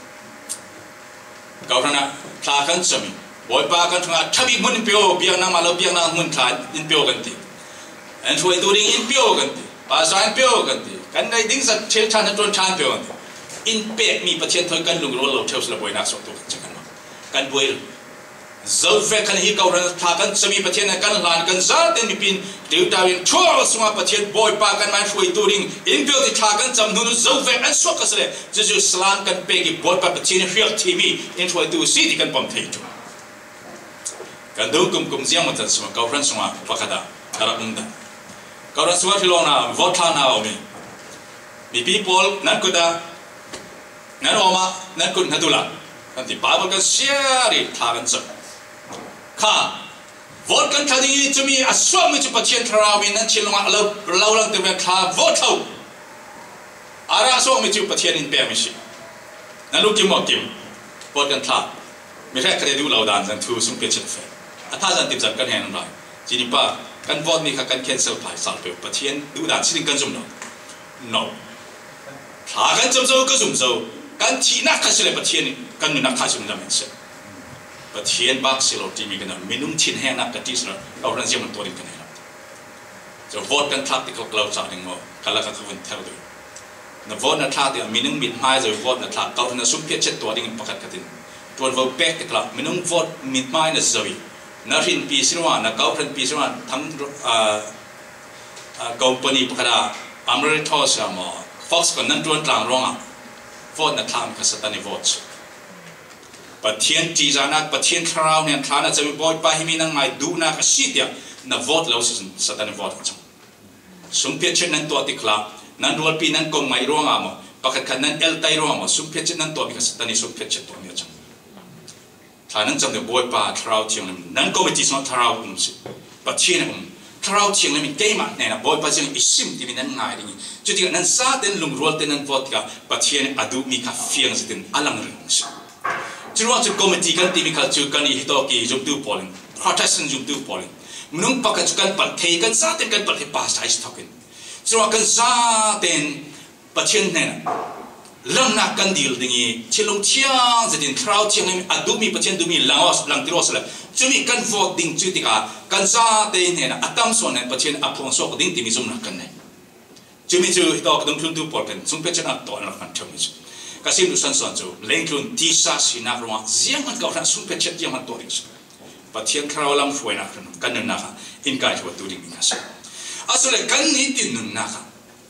kau rana tha kan sami boy pa kan thunga thabi mun pio biang na malo biang na mun tha in pio kan ti an thui tu ding in pio kan ti pa sa in pio kan ti kan dai ding sa chel chan ton chan pio kan ti in pe mi pachen thoi kan lung ro lo theu sla boy na so tu kan kan boy dấu vết khăn hi cầu rằng thà căn sami bát thiên này căn làn căn giá tên mi pin tiểu đạo in chua sunga bát thiên boy pa căn mai suy tu ring in biểu thì thà căn chấm nu dấu vết ăn suốt cái gì chứ chứ slan căn pe cái boy pa bát thiên riêng thì mi in suy tu si thì căn bom thấy tu căn đâu cùng riêng một trận sunga cầu rằng sunga pakada karap munda cầu rằng sunga philo na vot tha na omi mi people nan kuda nan oma nan kud nadula kan ti Bible kan share thà căn chấmค่ะวอดกันทันทีจะมีอสวมมีจุดประเทียนทราวินนั้นเชื่อว่าเราลังเตะข่าวอดเขาอาราสวมมีจุดประเทียนอินเปียมิชินั่นลูกกิมบอกกิมวอดกันท่าไม่ใช่ใครดูเราด่านจันทูสุ่มเปียชินเฟย์ถ้าจันติดจันกันแห่งนั้นจีนิป้ากันวอดมีค่ะกันแคนเซิลไปสารเปียประเทียนดูด่านชิ้นกันจุ่มno ถ้ากันจุ่มโซ่ก็จุ่มโซ่กันที่นักขัดสิเลยประเทียนกันมีนักขัดสิมันจะไม่เชื่อประเทศบักสิโลทีมีกันนะมินุ่งชิ้นแห้งนักกติสระเราเรื่องเสียมันตัวดิ้งกันเลยจะโหวตกันทักที่เขาเราจับดึงว่ากันแล้วก็เขาเป็นเท่าเดิมนะโหวตนักทักที่มินุ่งมิดไม้จะโหวตนักทักเขาเนี่ยสุ่มเพียรเช็ดตัวดิ้งประกาศกันดิ้งตัวโหวตเป๊กที่เขามินุ่งโหวตมิดไม้เนี่ยจะวิ่งนักรินปีสิว่านักเขาเป็นปีสิว่าทั้งคอมพานีประกาศอเมริกาใช่ไหมฟ็อกซ์ก็นั่นตัวกลางร้องอ่ะโหวตนักทักก็สถานีโหวตประเทศจีนนักประเทศคราวเนี่ยท่านจะมีบอยไปให้มีนังไงดูนักสิทธิ์เนี่ยนับโหวตเราสถานีโหวตจังสมเพชนั้นตัวติดคลานั้นรัวปีนั้นกงไม่ร้องอ่ะมั้งปกตินั้นเอลไตร้องอ่ะสมเพชนั้นตัวมีสถานีสมเพชตัวเนี่ยจังท่านนั้นจำเดี๋ยวบอยไปคราวเชียงนั้นก็ไม่จีนคราวผมสิประเทศเนี่ยผมคราวเชียงนั้นมีเกมเนี่ยนะบอยไปเชียงอิสิมที่มีนั้นง่ายดิ่งจุดที่นั้นซาเดนลุงรัวเดนนั้นโหวตกับประเทศอดูมีคาเฟียงสิเดนอลังเรื่องสิจุดว่าจุดคอมมิตี้กันที่มีการจุดกันอีกตัวกี่จุดดูพอลิงพระทัศน์จุดดูพอลิงมันนุ่งปักจุดกันปัดเทกันซาเต็นกันปัดเทป้าใช้สต็อกกันจุดว่ากันซาเต็นปัดเชียนเนี่ยเรื่องนักกันดีลดิ่งเชื่อลงเชียงจะดิ่งคราวเชียงเลยอดูมีปัดเชียนดูมีหลังที่รอสเลยจุดมีกันโหวตดิ่งจุดที่กันซาเต็นเนี่ยอัตตามส่วนเนี่ยปัดเชียนอัพพงศกดิ่งที่มีซุ่มนักกันเนี่ยจุดมีจุดที่ตัวกันจุดดูพอกันซุ่มเป็นจุดอัตตัวนักกันทั้งหมดkasi nusan sonjo lengklun tisa sinak ruang ziang man kau nak sumpet chet yang man toring su pathian kharawalam fuai nak kan nun naka in kai thwa tu ding minasa asule kan ni tin nun naka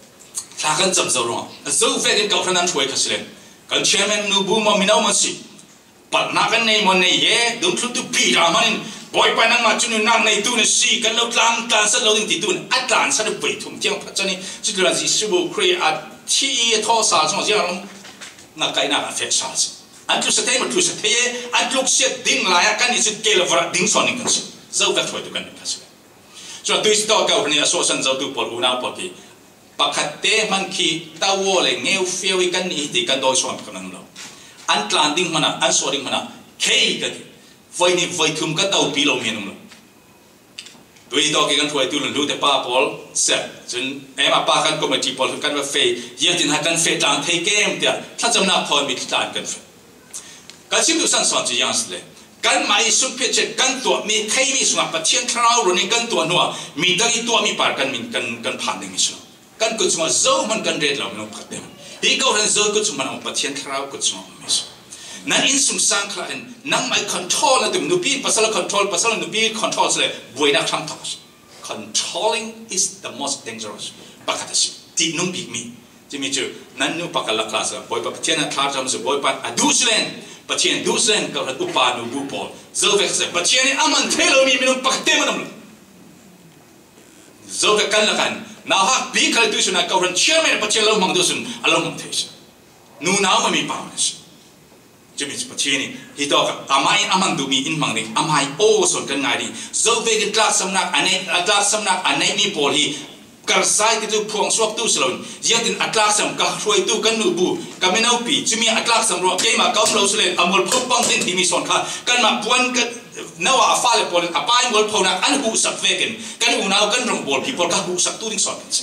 tha kan cham zo ruang zo ve kan kau nan fuai khasilen kan chairman nu bu ma minau ma si pat na kan nei mon nei ye dum thlu tu pi ra manin boy pa nan ma chunu nan nei tu ne si kan lo tlang tlan sa lo ding ti tu ne atlan sa de pui thum tiang phat chani chi la ji su bu kre at thi tho sa chong jiangนักไก่นักเฟชชั่นอันทุกสเตย์มันทุกสเตย์อันทุกเสียดิ้งลายกันนี่สุดเกลวระดิ้งสอนนี่กันสิเจ้าก็ช่วยตัวกันกันสิส่วนตัวสตอเก่าคนนี้ส่วนเจ้าตัวปอลอุณาปอกีปกติมันขี้ตาวเลยเงี้ยวเฟียวกันนี่ที่กันโดยส่วนกันนั่นเราอันกลางดิ้งมันอันสอนดิ้งมันเคยกันไฟนี่ไฟทุ่มก็ตาวปีลมเมียนเราตัวอีดอกกันถวยตัวหลุดแต่ป้าปอลเสร็จจนมาป้ากันก็มาจีปอลกันว่าเฟยยังจินหากันเฟยต่างเทเกมเดียถ้าจำนับพอมีต่างกันเฟยการชิมดูสั้นสอนจียังสิเลยกันไม่สุดเพียงกันตัวมีเทมีส่วนประเทียนคราวรุ่นนี้กันตัวนัวมีตั้งตัวมีปากกันมีกันผ่านหนึ่งมิสล์กันกุศลเจ้ามันกันเรียดเราไม่ต้องพักเดียวอีกเอาเรื่องเจ้ากุศลมันเอาประเทียนคราวกุศลมิสล์นั่นอินสุสังขารนั่งไม่คอนโทรลนะถึงนูบีภาษาคอนโทรลภาษานูบีคอนโทรลเลยบวยนักทำทัก controlling is the most dangerous ปากกาสิที่นุ่มบีมีจะมีจุดนั้นนูปากกาลักลาสบวยปะเทียนคลาจำสุบวยปะดูสเลนปะเทียนดูสเลนกับอุปานูบูปอลเจ้าเวกเซปะเทียนอามันเทโลมีนุ่มปากเต็มมันเลยเจ้าเวกกันละกันน่าฮักบีเขาดูสุนัขกับเชื่อไหมปะเทียนเรามังดูสุนอารมณ์มังเทชนูน่ามันมีปาวน์จะมีปัจจัยนี้ที่ตัวกับอามัยอามันดูมีอินมังนี่อามัยโอ้ส่วนกันไงดีเจ้าเวกินกลาสำนักอันนี้กลาสำนักอันนี้มีโพลีกระสายที่ตัวพวงสวบตู้สลอนยังตินอัตลักษณ์กับช่วยตู้กันนูบูกับไม่เอาปีจะมีอัตลักษณ์รวมเกี่ยมากับเราสเลนอมลพบบังตินที่มีส่วนค่ะกันมาปวนกันนัวฟ้าเลยโพลีอภัยมลพนักอันหูสักเวกินกันหูนาวกันรองบอลพี่พอลกับหูสักตู้ดิ้งส่วนกัน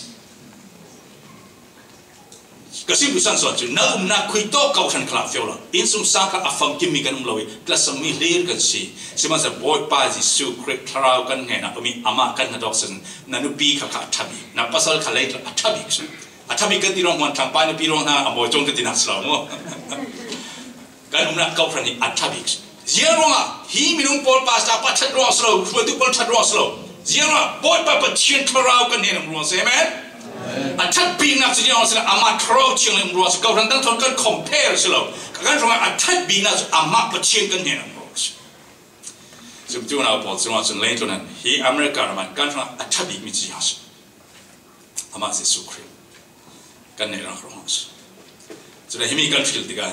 ก็สิ่งที่สันส่วนจุดนักนักคุยโต้เก่าฉันคลาฟิโอละอินสุมสังกัดฟังกิมมีกันลอยกลัสมีเลียร์กันสิสมัยจะบอยป้าจิสุคริกคราวกันไงนะมีอามากันนัดอกสันนันปีขับทับนับภาษาเขาเรียกทับอีกสิทับอีกกันที่รองวันทางป้ายนปีรองหน้าอโมยจงกันที่นักสลามกันนักเก่าฉันนี่ทับอีก ziang ronga hi minung pol pasta pachat ro slow tu pol chat ro slow ziang ronga boy pa chien tharau kan ne ro se amen achat bi nak ziang ro ama tharau chien ro se kau ran dang thon kan compare slow kan ronga achat bi nak ama pa chien kan ne ro se tu na pol so so lain tu nan hi America man kan ronga achat bi mi ji has ama se sukri kan ne ro se so hi mi kan fil digan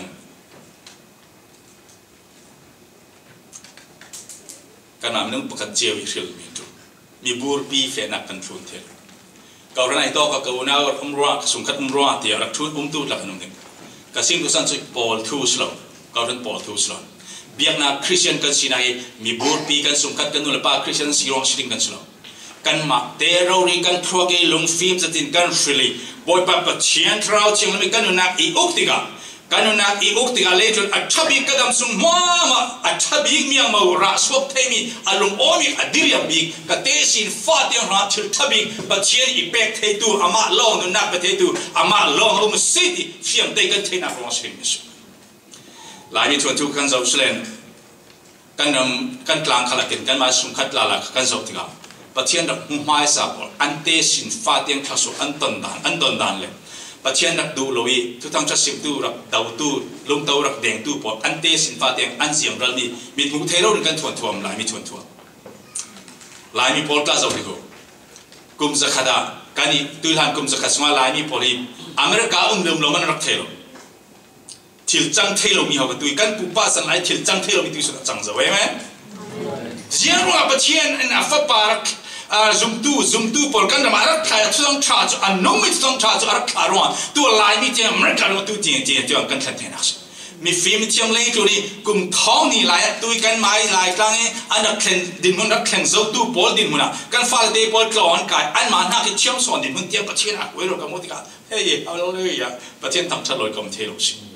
kan am nung pakat jewi khil mi tu mi bur pi fe nak kan thun the kau ran ai to ka kau na or umra sum khat umra ti rak thun tu la kanung ka sim tu san choi pol thu slow kau ran pol thu slow biak na Christian kan sinai mi bur pi kan sum khat kan nu pa Christian sirong siring kan slow kan ma te ro ri kan thro ge lung film zatin kan frili boy pa pa chian trao ching mi kan na I uktiga kanuna I uktiga lejon achabi kadam sung mama achabi miang mau ra swap themi alung omi adiriam bi katesin fatiang ra chil thabi patien ipek thei tu ama long nu nak thei tu ama long um city fiam dei kan thei na ro sin mis lai mi thon tu kan zau slen kanam kan tlang khalakin kan ma sum khat la la kan zau tiga patien rak mai sa por ante sin fatiang thasu anton dan le patien nak du loi tu tang cha sim tu rak dau tu lung tau rak deng tu po ante sin fa teng an siam ral ni mi mu thelo kan thon thuam lai mi thon thuam lai mi pol ta zo ri ko kum za khada kani tu han kum za khasma lai mi poli America lum lo man rak thelo thil chang thelo mi ha ka tu kan pu pa san lai thil chang thelo mi tu su chang za we me jian ro patien an afa park zoom tu por kan ramara thai chung charge an no mit chung charge ar kharwa tu lai mi je America lo tu je kan than thena mi film tiam le tu ni kum thong ni lai tu kan mai lai tlang an khen din mun rak khen zo tu pol din muna kan fal de pol klon kai an man ha ki chiam son din mun tiam patien a we ro ka motika hey a lo le ya patien tam chat loi kom the lo si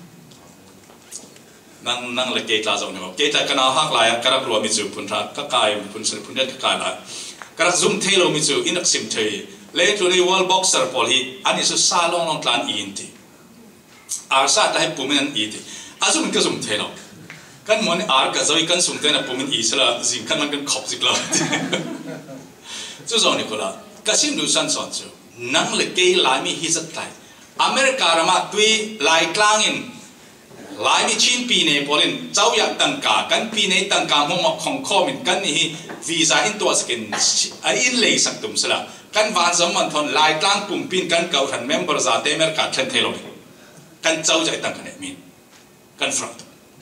nang le ke ta zo ne ke ta kana hak lai karak ro mi chu pun ra ka kai pun se pun ka kai la karak zoom thelo mi chu inak sim thei le tu ni world boxer pol hi ani su sa long tlan in ti ar sa ta he pumen i ti azum ka zoom thelo kan mon ar ka zoi kan sum te na pumen i sala jing kan man kan khop zik la chu zo ni kola ka sim du san son chu nang le ke lai mi hi zat tai America rama tui lai klang in lai mi chin pi ne polin chau yak tang ka kan pi ne tang ka mo ma khong kho min kan ni visa in to skin a in le sak tum sala kan van zam man thon lai tlang pum pin kan kau than member za te mer ka thlen thelo kan chau jai tang kan min kan front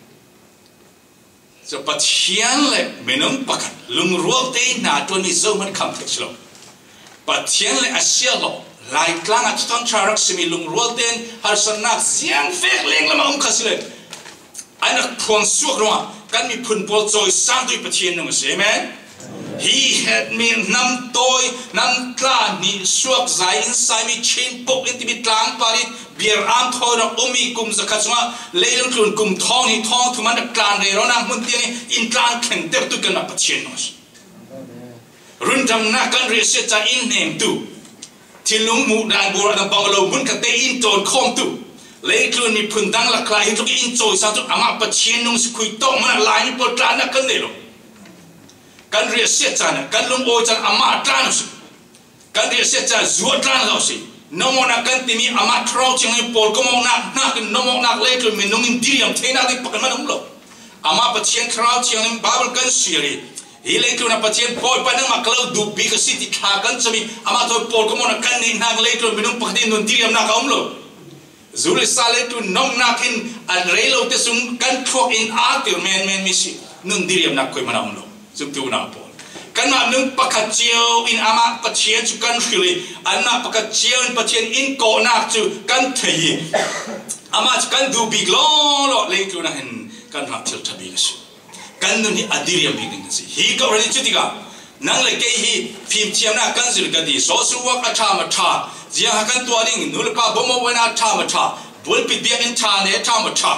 so pathian le menum pakat lung rual te na to ni zo man kham thek slo pathian le asialo lai tlang at tang charak simi lung rual ten har sanak siang fek leng lama khasile anak phon suak ro kan mi phun pol choi sang tui pathian nong se amen he had me nam toy nam tla ni suak zai insai mi chin pok in ti tlang pari biar am thoi na umi kum zakhatwa leilun klun kum thong ni thong thuman tlan re ro na mun ti in tlang khen ter tu kan pathian nos run dam na kan re se cha in name tu tilung mu dan bura dan bangalo mun ka te in ton khom tu le klun ni phun dang la klai tu in choi sa tu ama pathian nong si khui tong ma lai ni por tlan na kan ne lo kan ria se cha na kan lung o cha ama tlan su kan ria se cha zuo tlan lo si no mo na kan ti mi ama trau ching ni por ko mo na kan no mo na le klun mi nong in diriam the na di pakan ma nong lo ama pathian trau ching ni babal kan siri hileng tu na patien boy panang maklau du bi ka city thakan chami ama thoi pol ko mona kan ni nang le tu minung pakdi nun tiriam na kaum lo zuri sale tu nom nakin an relo te sung kan thok in atir men mi si nun tiriam na koi manam lo zum tu na pol kan ma nung pakhat chiao in ama patien chu kan khili an na pakhat chiao in patien in ko na chu kan thei ama kan du bi lo le tu na hen kan ha thil thabi ka si kan nun hi adiriam bigin si hi ka rani chutiga nang le ke hi phim chiam na kan zil ka di so su wa ka tha ma tha jia ha kan tua ding nul pa bomo wena tha ma tha bul pi biak in tha ne tha ma tha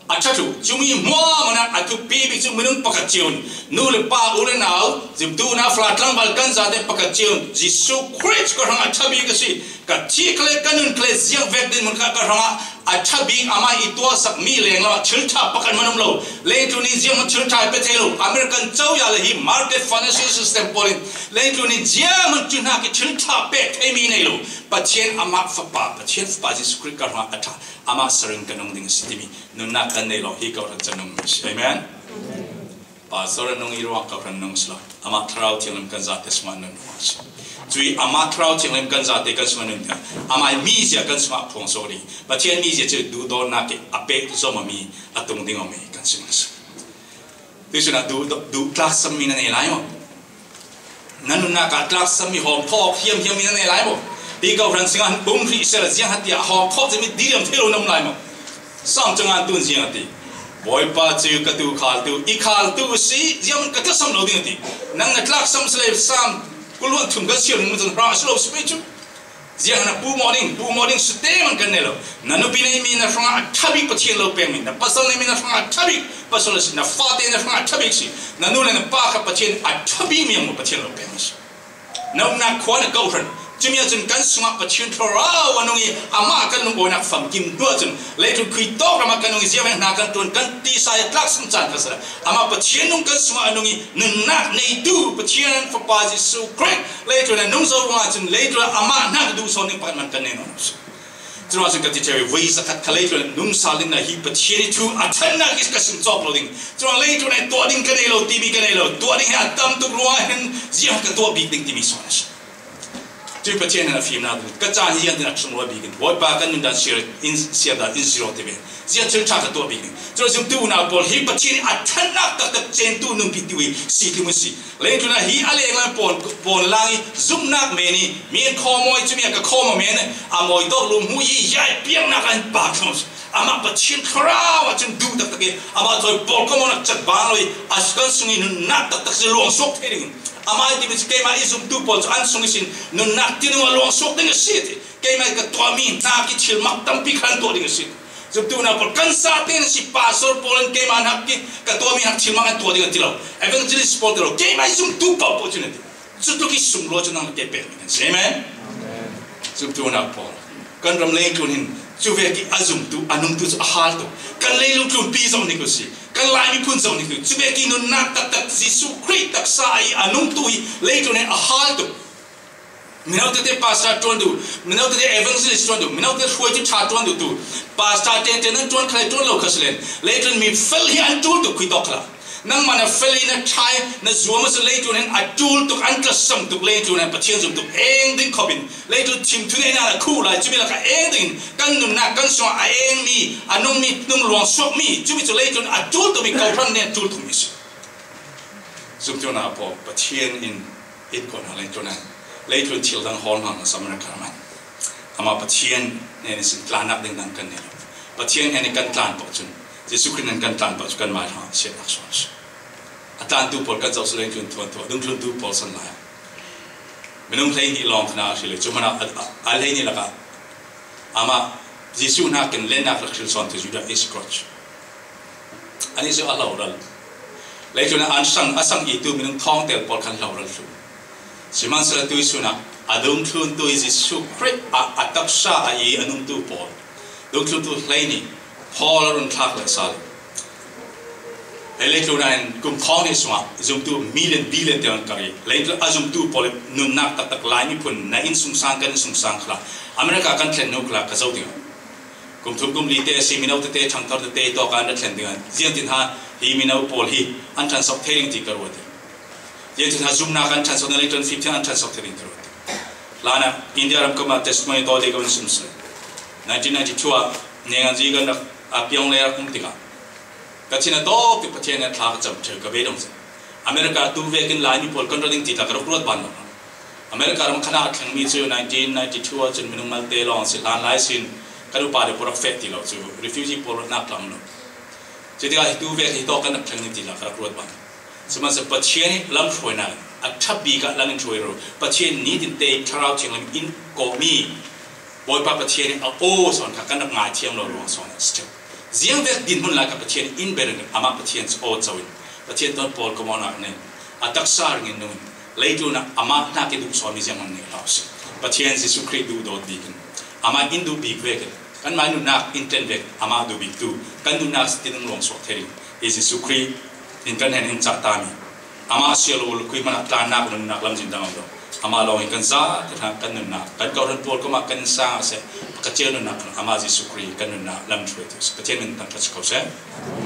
อาชัตุจุมีมัวมันนะอาตุปีบิจุมินุนปากจิวนนู่นป้าอุเลนเอาจิบดูนะฟลาตลังบัลกันซาเดปากจิวนจิสุคริสก็ทางอาชับีก็สิกัดที่เคลกันนุนเคลเซียงเวกดินมันก็ทางอาชับีอามาอีตัวสักมีเลงแล้วชิลชาปกันมันเราเลงตุนิเซียมันชิลชาไปเทลูอเมริกันเจ้าอย่าเลยมาร์เก็ตฟินแลนเชียลซิสเต็มโพลินเลงตุนิเซียมันจุน่ากิชิลชาเปกเทมีในลูปัจเจนอามาฟปาปัจเจนฟปาจิสุคริสก็ทางอาชัอามาสริงกันนงดิ่งสิที่มีนุนนักกันในโลกที่เขาจะนงมิชเอเมนป่าสระนงอีรัวเขาจะนงสละอามาทราวที่เล่มกันจัดเทสมานุนวัชจุยอามาทราวที่เล่มกันจัดเทกันสมานุนเนี่ยอามามีเสียกันสมาพงศรีปัจเจนมีเสียจะดูโดนนักอเปกสมมีอัตงดิ่งอเมกันสิมัสที่สุดนะดูคลาสมีนั่นเองไรมั้งนั่นนุนนักคลาสมีหอมพอกเฮียมมีนั่นเองไรมั้งดีกว่าฝรั่งเศสบุ้มรีเซลเซียหัดยาหอมพอกจะมีดีเรื่องที่เรานำไรมั้งสามจังหวัดตุนเซียงตีบอยป้าจิวกระตูขาลตูอีขาลตูสิยังกระตุ้นสมโลดิ้งตีนั่งนักลักสมสเลฟสามกุลวันทุ่มกันเชียวมันจะราชโลสเปจูยังนะปูมอร์นิ่งสุดเต็มกันเนี่ยหรอนั่นนุบินมีนะฟังอัฐบิกปะเชียนโลเปมินนะปัสสาวะมีนะฟังอัฐบิกปัสสาวะสินะฟาเตนะฟังอัฐบิกสินั่นนู่นนะป้ากับปะเชียนอัฐบิกมีอย่างปะเชียนโลเปมิสินั่นนักขวานเกาหันจุดนี้จนกันสมัครประชิดทราวันนี้อามากันนุ่งโอนักฟังกิมด้วยจนเลยถูกคุยโต้ประมากันนุ่งเสียแม่นักกันตัวกันตีสายลักษณะจันทร์สิอามาประชิดนุ่งกันสมัครนุ่งนึ่งนักในดูประชิดนั้นฝปาจิสุคริสเลยถูกนุ่งสวรรค์จนเลยถูกอามานักดูสนิปันมันกันแน่นอนจนว่าจนกันที่เจอวิสักทะเลถูกนุ่งสาลินนะฮีประชิดถูกอัฐนักอิสกัสิมจอบโลดิ้งจนว่าเลยถูกในตัวดิ้งกันเลยทีบีกันเลยตัวดิ้งให้อัตมตุกรัวเห็นเสียกับตัวบีดิ้งที่มีส่วนจุดประเทศนั้นฟิล์มนั้นก็จะเห็นที่นักสมุนบิกินบอยปากันนึงดันเสียดอินสิโรเทเบเสียชื่อชาติตัวบิกินจนจึงดูน่าบอลฮีประเทศอัฐนักตัดเจนตูนุ่งพิธีวิสิที่มุสิเลยจุดนั้นฮีอะไรกันบอลลังซุ่มนักเมนีมีนข้อมวยจุดนี้ก็ข้อมวยเมนอามวยดอกลุมหุยใหญ่เปียงนักอันปากทั้งอามาประเทศคราวจนดูตักตะเกียอามาตัวบอลก็มันจัดบ้านเลยอาศัยสุนีนุ่นนักตักตะจะลวงศพเท่านี้อามาที่เป็นเกมไอ้ซุ่มตูบอลอันสุนีสินนุ่นนักที่นุ่งลวงศพดิ่งสิเกมไอ้กับตัวมีนักที่ชิลมักตั้งปีขันตัวดิ่งสิซุ่มตูน่ะบอลกันซาเต้นสิปาสอร์บอลเกมนักที่กับตัวมีนักชิลมักตัวดิ่งที่เราเอเวนเจลิสบอลที่เราเกมไอ้ซุ่มตูบอลปุ๊บจุนี่สุดทุกที่ซุ่มโลจนั่งเก็บเป็นใช่ไหมซุ่มตูน่ะบอลกันรำเล่นทุนหินจูเวกิอาซุมตูอานุมตูอาฮาร์ตูกันเล่นลูกทุนปีสองนี่ก็สิกันลายมีพุ่นสองนี่คือจูเวกินุนนักตักซิสุคริตักสายอานุมตูเล่นทุนเนี่ยอาฮาร์ตูมินเอาแต่พาสต้าจวนดูมินเอาแต่เอเวนเจลิสจวนดูมินเอาแต่ช่วยจุดชาจวนดูพาสต้าเจนนั้นจวนใครจวนโลกัสเลนเล่นทุนมีเฟลฮีอันจูดูคุยตอกละนั่งมันเฟลฮีนักชายนักจัวมันจะเล่นทุนนั้นอัดจูตุกอันกระสัมตุกเล่นทุนนั้นประเทศจุดตุกเองดิ้งขบินเล่นทุนชิมทุนนั้นคู่เลยจุดมีละก็เองดิ้งกันนุ่นนักกันสวะเองมีอันนุ่มมีนุ่มหลวงสวกมีจุดมีจะเล่นทุนอัดจูตุมีเกาพันเนี่ยจูตุมีสิจุดจุดน่ะพอประเทศอินคนอะไรจุดนั้นเล่นทุนชิลดังฮอลมันสำนักข่าวมันอามาประเทศเนี่ยสิ่งกลานับดึงดังกันเนี่ยประเทศเนี่ยกันกลานปกจุนจะสุขินันกันกลานปกจุกันมาทางเสียหลักส่วนอาจารย์ดูพอกันจะเอาเล่นทุนตัวดึงทุนดูพอสันหลายไม่ต้องเล่นนี่ลองขนาดสิเลยจุมันอะไรนี่ละกันอามายิสุนักกันเล่นนักลักษณะส่วนที่จุดเอสกรอชอันนี้จะอะไรเราเลยเล่นจุนอันสังอีตัวไม่ต้องท้องเตลพอกันเราเลยสิมันสระตัวสุนัขอาดุงทุนตัวยิสุคริสอาตักษาไอ้อนุมตัวพอดุงทุนตัวเล่นนี่พอเราต้องทักเลยสัลเล่นจุนนั้นกุมท้องนี่สุนัขจุ่มตัวมิลเลนบิลเลนเท่านั้นกันเล่นจุนอาจุ่มตัวพอนุนนักตักลายมีผลในอินสุงสังกันสุงสังขละอเมริกากันเทนนุกละกระเจ้าเดียวกุมทุนกุมลีเตสิมินเอาเตะช่างทอดเตะต่อการเทนเดียวเจียนตินหาฮีมินเอาพอลฮีอันทันสอบเทลิงที่กระโดดเยังจะทำซุ่มนักการทันสอบในเรื่อง15อันทันสอบเทลิงกระโดดลานะอินเดียรัมก็มาเทสต์มาตัวเด็กกันสุ่มสิ1992เนี่ยจีกันนะอาเปียงเลยรักมุ่งติกาก็ที่นั่นโตที่ประเทศนั้นท้าจับเจอกับเบดงสิอเมริกาตัวเวกินลายมีพลกันระดิ่งติดตากระโดดบันนะอเมริกาเราขนาดแข่งมีเจอ1992จนมีนุ่มมาเตลองสิลานไลซินกันอุปาเดปรกเฟตที่เราจูรีฟิวจีปรกนักลำนู้จะที่ว่าตัวเวกินโตกันนักแข่งติดตากระโดดบันสมัยสัปดาห์นี้ลำช่วยนั่นอัฐบีกับลำช่วยเราประเทศนี้ดินเตยทาราวเชียงลำอินโกมีบอยปาประเทศนี้เอาโอ้ส่วนขักันนักงานเที่ยงเราหลวงส่วนสเตป ziang vek din hun la ka pathian in beren ama pathian o chawin pathian ton pol ko mona ne atak sar ngin nun leitu na ama na ke du so mi ziang man ne laus pathian Jesu Christ du dot bikin ama in du big vek kan manu na inten vek ama du big tu kan du na tin long so theri Jesu Christ in kan hen cha ta mi ama sialo kui mana plan na kun na lam jin dang do ama lo in kan za kan na kan ko ran pol ko ma kan sa se ka chen na ama Jesu Christ kan na lam thwe pathian min tan ka ko se